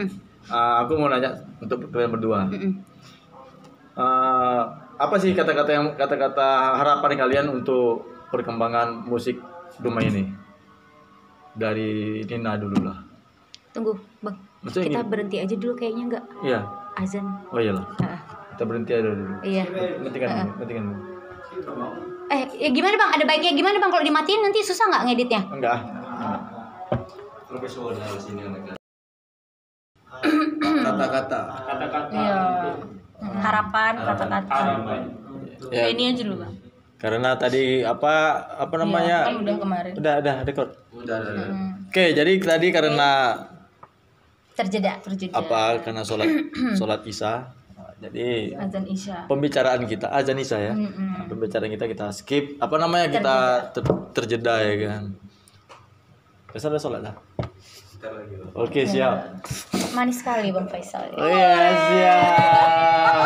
uh, aku mau nanya untuk kalian berdua.
Mm-mm.
Uh, apa sih kata-kata yang kata-kata harapan kalian untuk perkembangan musik Dumai ini? Dari Nina dulu lah.
Tunggu, Bang.
Maksudnya
Kita
gini?
berhenti aja dulu kayaknya enggak
Iya.
azan.
Oh iyalah.
Ah,
Kita berhenti aja dulu.
iya.
Nantikan dulu, nantikan dulu.
Eh, ya gimana Bang? Ada baiknya gimana Bang kalau dimatiin nanti susah nggak ngeditnya?
Enggak.
Profesional sini anak.
Kata-kata.
Kata-kata.
Iya.
Harapan, kata-kata.
Ya,
Ini aja dulu bang.
karena tadi apa apa namanya?
Kan udah kemarin.
Udah, udah record.
Udah, udah, udah.
Oke, jadi tadi karena
Terjeda.
Terjadi.
apa? Karena sholat sholat isya. Jadi
Azan Isya.
pembicaraan kita azan isya ya.
Mm-mm.
Pembicaraan kita kita skip. Apa namanya kita ter- terjeda ya kan? Besok udah sholat lah.
Bentar lagi, Bang.
Oke siap.
Manis sekali Bang Faisal.
Oh iya siap.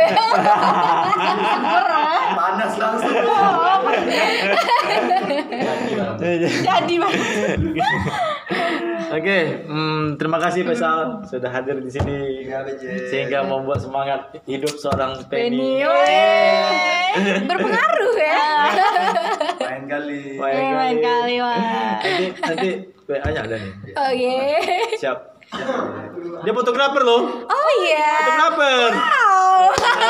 Panas langsung.
Jadi Bang.
Oke, hmm, terima kasih Faisal sudah hadir di sini
Iya, B J.
sehingga membuat semangat hidup seorang Penny.
Berpengaruh ya.
Main kali.
Baik
Eh, lain kali Wak.
Nanti nanti W A-nya ada nih.
Oke.
Siap. Dia fotografer loh.
Oh iya.
Fotografer.
Wow.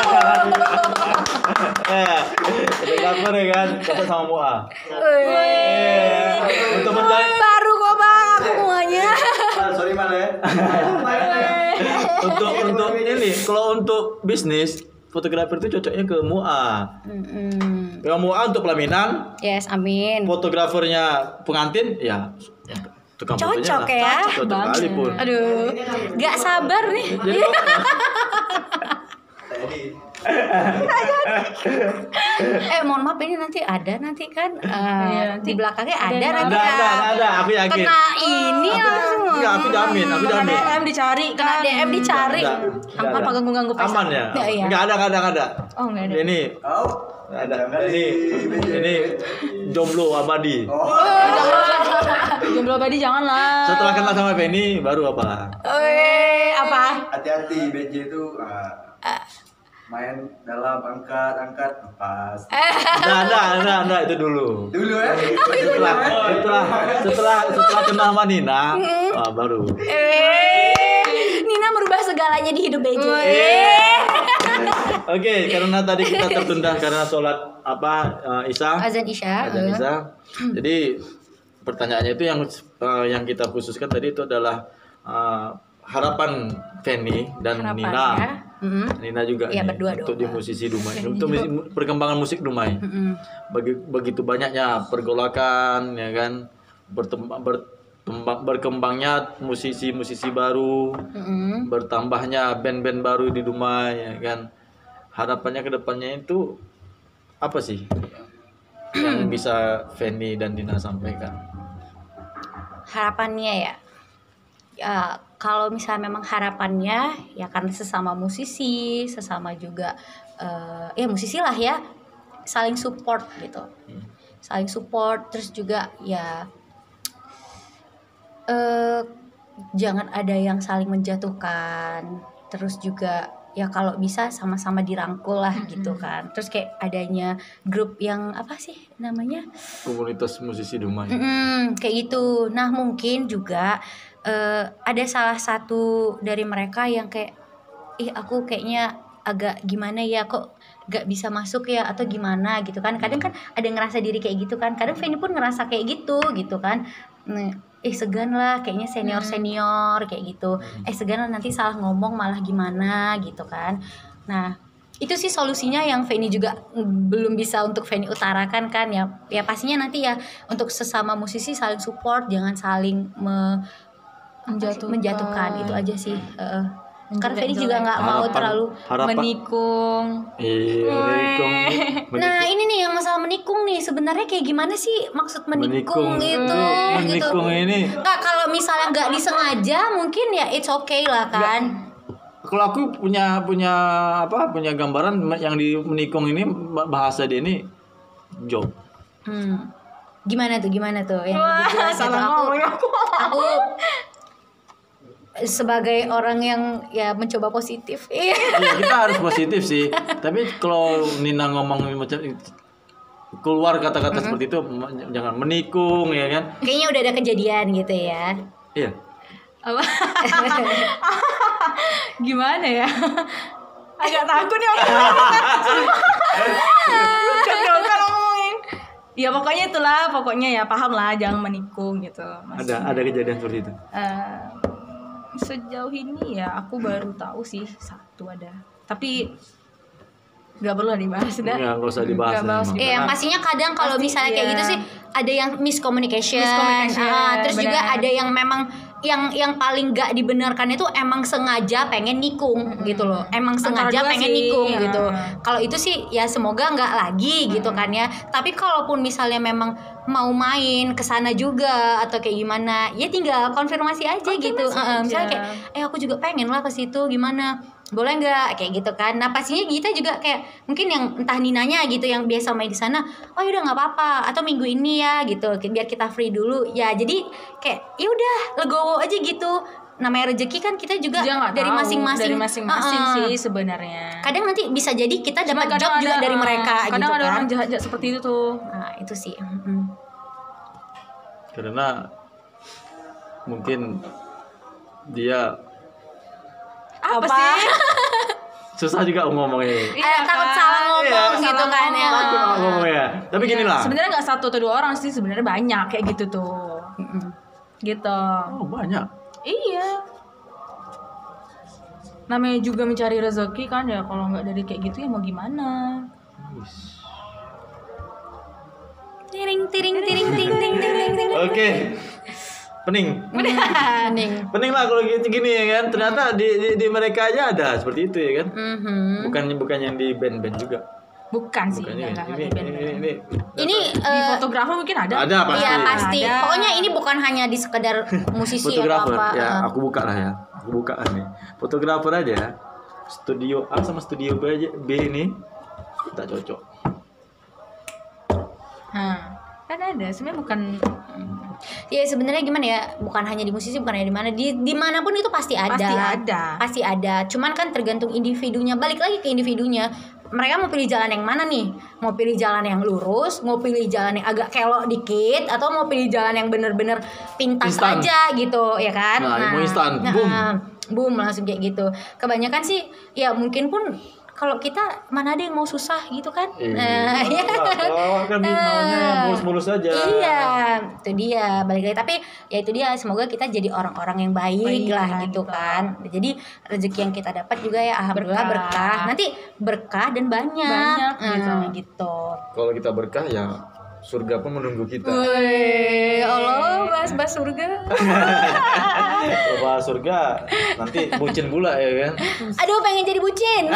Eh, fotografer ya kan, foto sama Mua.
Wih.
Eh, untuk menjadi
Baru kok Bang aku semuanya.
Ah, sorry mal ya. Main ya.
untuk untuk ini kalau untuk bisnis fotografer itu cocoknya ke Mua.
Mm-mm.
Kalau Mua untuk pelaminan,
Yes, amin.
fotografernya pengantin ya tukang fotonya
Cocok
lah.
ya.
Cocok kali pun.
Aduh, gak sabar nih.
Jadi
Tadi.
Eh, mohon maaf ini nanti ada nanti kan eh,
Iya, nanti
di belakangnya ada,
ada
nanti
ada ada
kan.
ada aku yakin.
Kena ini langsung.
Enggak, aku jamin, aku
Kena
jamin.
D M dicari
Kena
kan.
D M dicari.
Enggak, enggak
Apa
ada.
ganggu-ganggu Faisal?
Aman ya?
Enggak, iya.
Enggak ada, enggak ada, enggak ada.
Oh nggak ada.
Ini
Oh.
ada ini ini jomblo abadi.
Oh.
Jomblo abadi jangan lah.
Setelah kenal sama Penny baru apa?
Wih, apa?
Hati-hati B J itu ah, main dalam angkat angkat pas.
Enggak, enggak, enggak, enggak itu dulu.
Dulu ya.
Setelah setelah setelah setelah kenal sama Nina, ah, baru.
Eh, Nina merubah segalanya di hidup B J.
Oke, karena tadi kita tertunda karena sholat apa eh, Isya.
Azan Isya.
Azan Isya. Jadi pertanyaannya itu yang eh, yang kita khususkan tadi itu adalah eh, harapan Penny dan Nina.
Harapannya. Mm-mm.
Nina juga
Iya,
nih,
berdua
untuk
dong.
di musisi Dumai, untuk musik, perkembangan musik Dumai.
Mm-mm.
Bagi, begitu banyaknya pergolakan ya kan, bertembang bertembang berkembangnya musisi-musisi baru,
Mm-mm.
bertambahnya band-band baru di Dumai ya kan. Harapannya ke depannya itu apa sih yang bisa Feni dan Nina sampaikan?
Harapannya ya. Ya, kalau misalnya memang harapannya ya karena sesama musisi, sesama juga eh, ya musisi lah ya, saling support gitu. Saling support terus juga ya eh jangan ada yang saling menjatuhkan. Terus juga ya kalau bisa sama-sama dirangkul lah gitu kan. Terus kayak adanya grup yang apa sih namanya?
Komunitas musisi Dumai.
Mm-mm, kayak gitu. Nah mungkin juga eh, ada salah satu dari mereka yang kayak, ih aku kayaknya agak gimana ya kok gak bisa masuk ya atau gimana gitu kan. Kadang kan ada yang ngerasa diri kayak gitu kan. Kadang Feni pun ngerasa kayak gitu gitu kan. Nah, eh segan lah kayaknya senior senior kayak gitu. Eh segan lah nanti salah ngomong malah gimana gitu kan. Nah itu sih solusinya yang Feni juga belum bisa untuk Feni utarakan kan ya. Ya pastinya nanti ya untuk sesama musisi saling support, jangan saling me,
Menjatuhkan.
menjatuhkan itu aja sih. Heeh. Karena Feni
Jelek-jelek.
juga nggak mau
Harapan-
terlalu.
harapan
Menikung.
Iya, menikung.
Nah ini nih yang masalah menikung nih sebenarnya kayak gimana sih maksud menikung,
Menikung.
itu
Menikung
gitu.
ini.
Nggak, kalau misalnya nggak disengaja mungkin ya it's okay lah kan.
Kalau aku punya punya apa punya gambaran yang di menikung ini bahasa dia ini job.
Hmm. Gimana tuh gimana tuh yang
Wah,
dijelas gitu.
salah
aku
ngomong aku.
aku sebagai orang yang ya mencoba positif. Iya.
Ya, kita harus positif sih. Tapi kalau Nina ngomong macam keluar kata-kata mm-hmm. seperti itu, jangan menikung ya kan.
Kayaknya udah ada kejadian gitu ya.
Iya.
Apa? Gimana ya? Agak takut ya. Kan ngomongin. Ya pokoknya itulah, pokoknya ya paham lah, jangan menikung gitu.
Masih, ada ada kejadian seperti itu.
Uh, sejauh ini ya aku baru tahu sih satu ada. Tapi nggak perlu dibahas dah.
Ya, nggak usah dibahas.
Iya, yang pastinya kadang kalau misalnya kayak
iya.
gitu sih ada yang miscommunication,
miscommunication
ah, terus
bener.
juga ada yang memang yang yang paling gak dibenarkan itu emang sengaja pengen nikung hmm. gitu loh, emang sengaja pengen sih, nikung ya. Gitu. Kalau itu sih ya semoga nggak lagi hmm. gitu kan ya. Tapi kalaupun misalnya memang mau main kesana juga atau kayak gimana, ya tinggal konfirmasi aja konfirmasi gitu. Aja. Uh, misalnya kayak, eh aku juga pengen lah ke situ, gimana? Boleh nggak kayak gitu kan? Nah pastinya kita juga kayak mungkin yang entah Ninanya gitu yang biasa main di sana, oh yaudah nggak apa-apa, atau minggu ini ya gitu, biar kita free dulu ya. Jadi kayak ya udah legowo aja gitu. Namanya rezeki kan kita juga dari masing-masing,
dari masing-masing
uh,
sih sebenarnya.
Kadang nanti bisa jadi kita dapat job
ada,
juga dari mereka.
Kadang
gitu
ada
kan.
orang jahat-jahat seperti itu tuh.
Nah itu sih. Mm-hmm.
Karena mungkin dia
apa,
apa?
sih?
Susah juga ngomongnya.
Iya, takut salah ngomong
iya,
gitu
salah
kan ya.
Takut ngomongnya. Tapi gini lah.
Sebenarnya nggak satu atau dua orang sih, sebenarnya banyak kayak gitu tuh.
Mm-mm.
Gitu.
Oh banyak.
Iya. Namanya juga mencari rezeki kan ya, kalau nggak dari kayak gitu ya mau gimana?
Tiring tiring tiring ting ting ting ting ting.
Oke. Pening.
Pening.
Pening lah kalau gitu gini ya kan. Ternyata di, di di mereka aja ada seperti itu ya kan.
Mm-hmm.
Bukan bukan yang di band-band juga.
Bukan sih,
Bukan
enggak
ini,
enggak
ini,
di band.
ini, ini,
Ini
Di
eh,
fotografer mungkin ada.
ada pasti.
Iya pasti.
Ada.
Pokoknya ini bukan hanya di sekedar musisi atau
Fotografer.
apa.
Ya,
eh.
aku buka lah ya. Aku buka lah nih. Fotografer aja. Studio A sama studio B aja B ini tak cocok.
Hah. Kan ada, sebenarnya bukan.
Ya sebenarnya gimana ya, bukan hanya di musisi, bukan hanya di mana, di dimanapun itu pasti ada,
Pasti ada.
pasti ada. Cuman kan tergantung individunya, balik lagi ke individunya. Mereka mau pilih jalan yang mana nih? Mau pilih jalan yang lurus, mau pilih jalan yang agak kelok dikit, atau mau pilih jalan yang bener-bener pintas
Instan.
aja gitu, ya kan?
Nah, yang mau instan,
nah,
boom.
boom langsung kayak gitu. Kebanyakan sih, ya mungkin pun kalau kita mana ada yang mau susah gitu kan? Nah, ya.
Oh, kan maunya yang mulus-mulus aja.
Iya, itu dia balik lagi. Tapi ya itu dia, semoga kita jadi orang-orang yang baik,
Baik
lah
lah,
gitu
gitu.
kan. Jadi rezeki yang kita dapat juga ya alhamdulillah berkah.
Berkah.
Nanti berkah dan banyak.
Banyak,
Nah,
gitu.
gitu.
Kalau kita berkah ya surga pun menunggu kita.
Wih, Allah bahas-bahas surga.
Kalau bahas surga nanti bucin pula ya kan.
Aduh, pengen jadi bucin.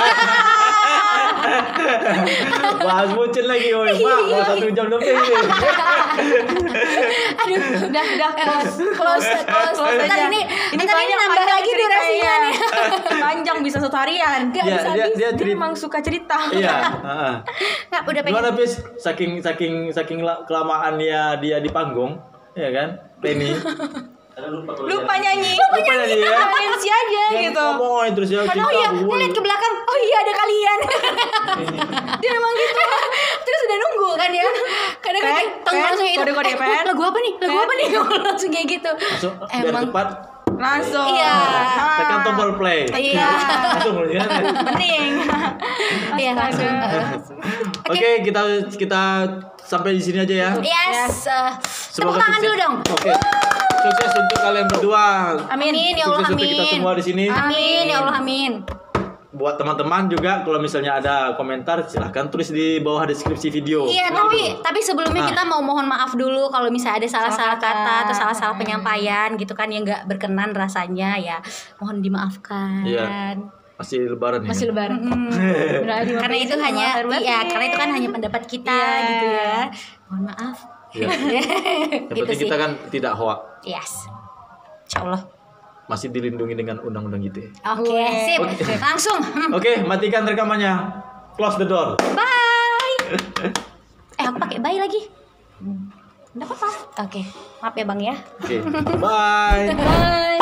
Bahas bucin lagi, woi. Pak, mau satu jam lebih ini.
Aduh,
Udah, udah close.
close, close.
Close
Ntar
aja.
ini,
Ini
ntar ini
banyak,
nambah
panjang
lagi durasinya nih.
Panjang bisa satu harian. Gak
Iya,
bisa
dia-
habis.
dia
Dia,
cerita-
emang suka cerita.
Iya, heeh.
Nggak, udah pengen.
Gimana Pis? Saking saking saking la- kelamaannya dia di panggung, ya kan? Penny.
Lupa nyanyi.
Lupa nyanyi ya.
Nyanyi aja gitu.
Ngomongin terus ya
Oh iya, ngeliat ke belakang. Oh iya ada kalian. Dia memang gitu. Terus udah nunggu kan ya. Kadang
Pen,
kan tong
pen,
langsung itu.
kode-kode
eh,
pen.
lagu apa nih? Lagu apa nih? Langsung kayak gitu.
Langsung biar
Emang
cepat
Langsung.
Iya.
tekan tombol play.
Iya.
Langsung ya.
Penting.
Iya langsung.
Oke, kita kita sampai di sini aja ya.
Yes. eh, Tepuk tangan
sukses.
dulu dong.
Oke. Sukses untuk kalian berdua.
Amin ya Allah,
Sukses untuk kita
amin.
semua di sini.
Amin ya Allah, amin.
Buat teman-teman juga kalau misalnya ada komentar silahkan tulis di bawah deskripsi video.
Iya, tapi tapi sebelumnya
Nah.
kita mau mohon maaf dulu kalau misalnya ada salah-salah kata atau salah-salah penyampaian gitu kan yang nggak berkenan rasanya ya. Mohon dimaafkan.
Iya. Masih lebaran ya.
Masih lebaran.
Mm.
Benar,
Karena itu
maaf,
hanya
lahir batin.
iya, karena itu kan hanya pendapat kita
Iya.
gitu ya. Mohon maaf.
Iya. Yang
Gitu
penting
sih.
kita kan tidak hoak.
Yes. Insyaallah.
Masih dilindungi dengan undang-undang gitu ya.
Oke, sip. Langsung.
Oke, matikan rekamannya. Close the door.
Bye. Eh, aku pakai bye lagi. Enggak apa-apa. Oke. Maaf ya, Bang ya.
Oke. Bye.
Bye.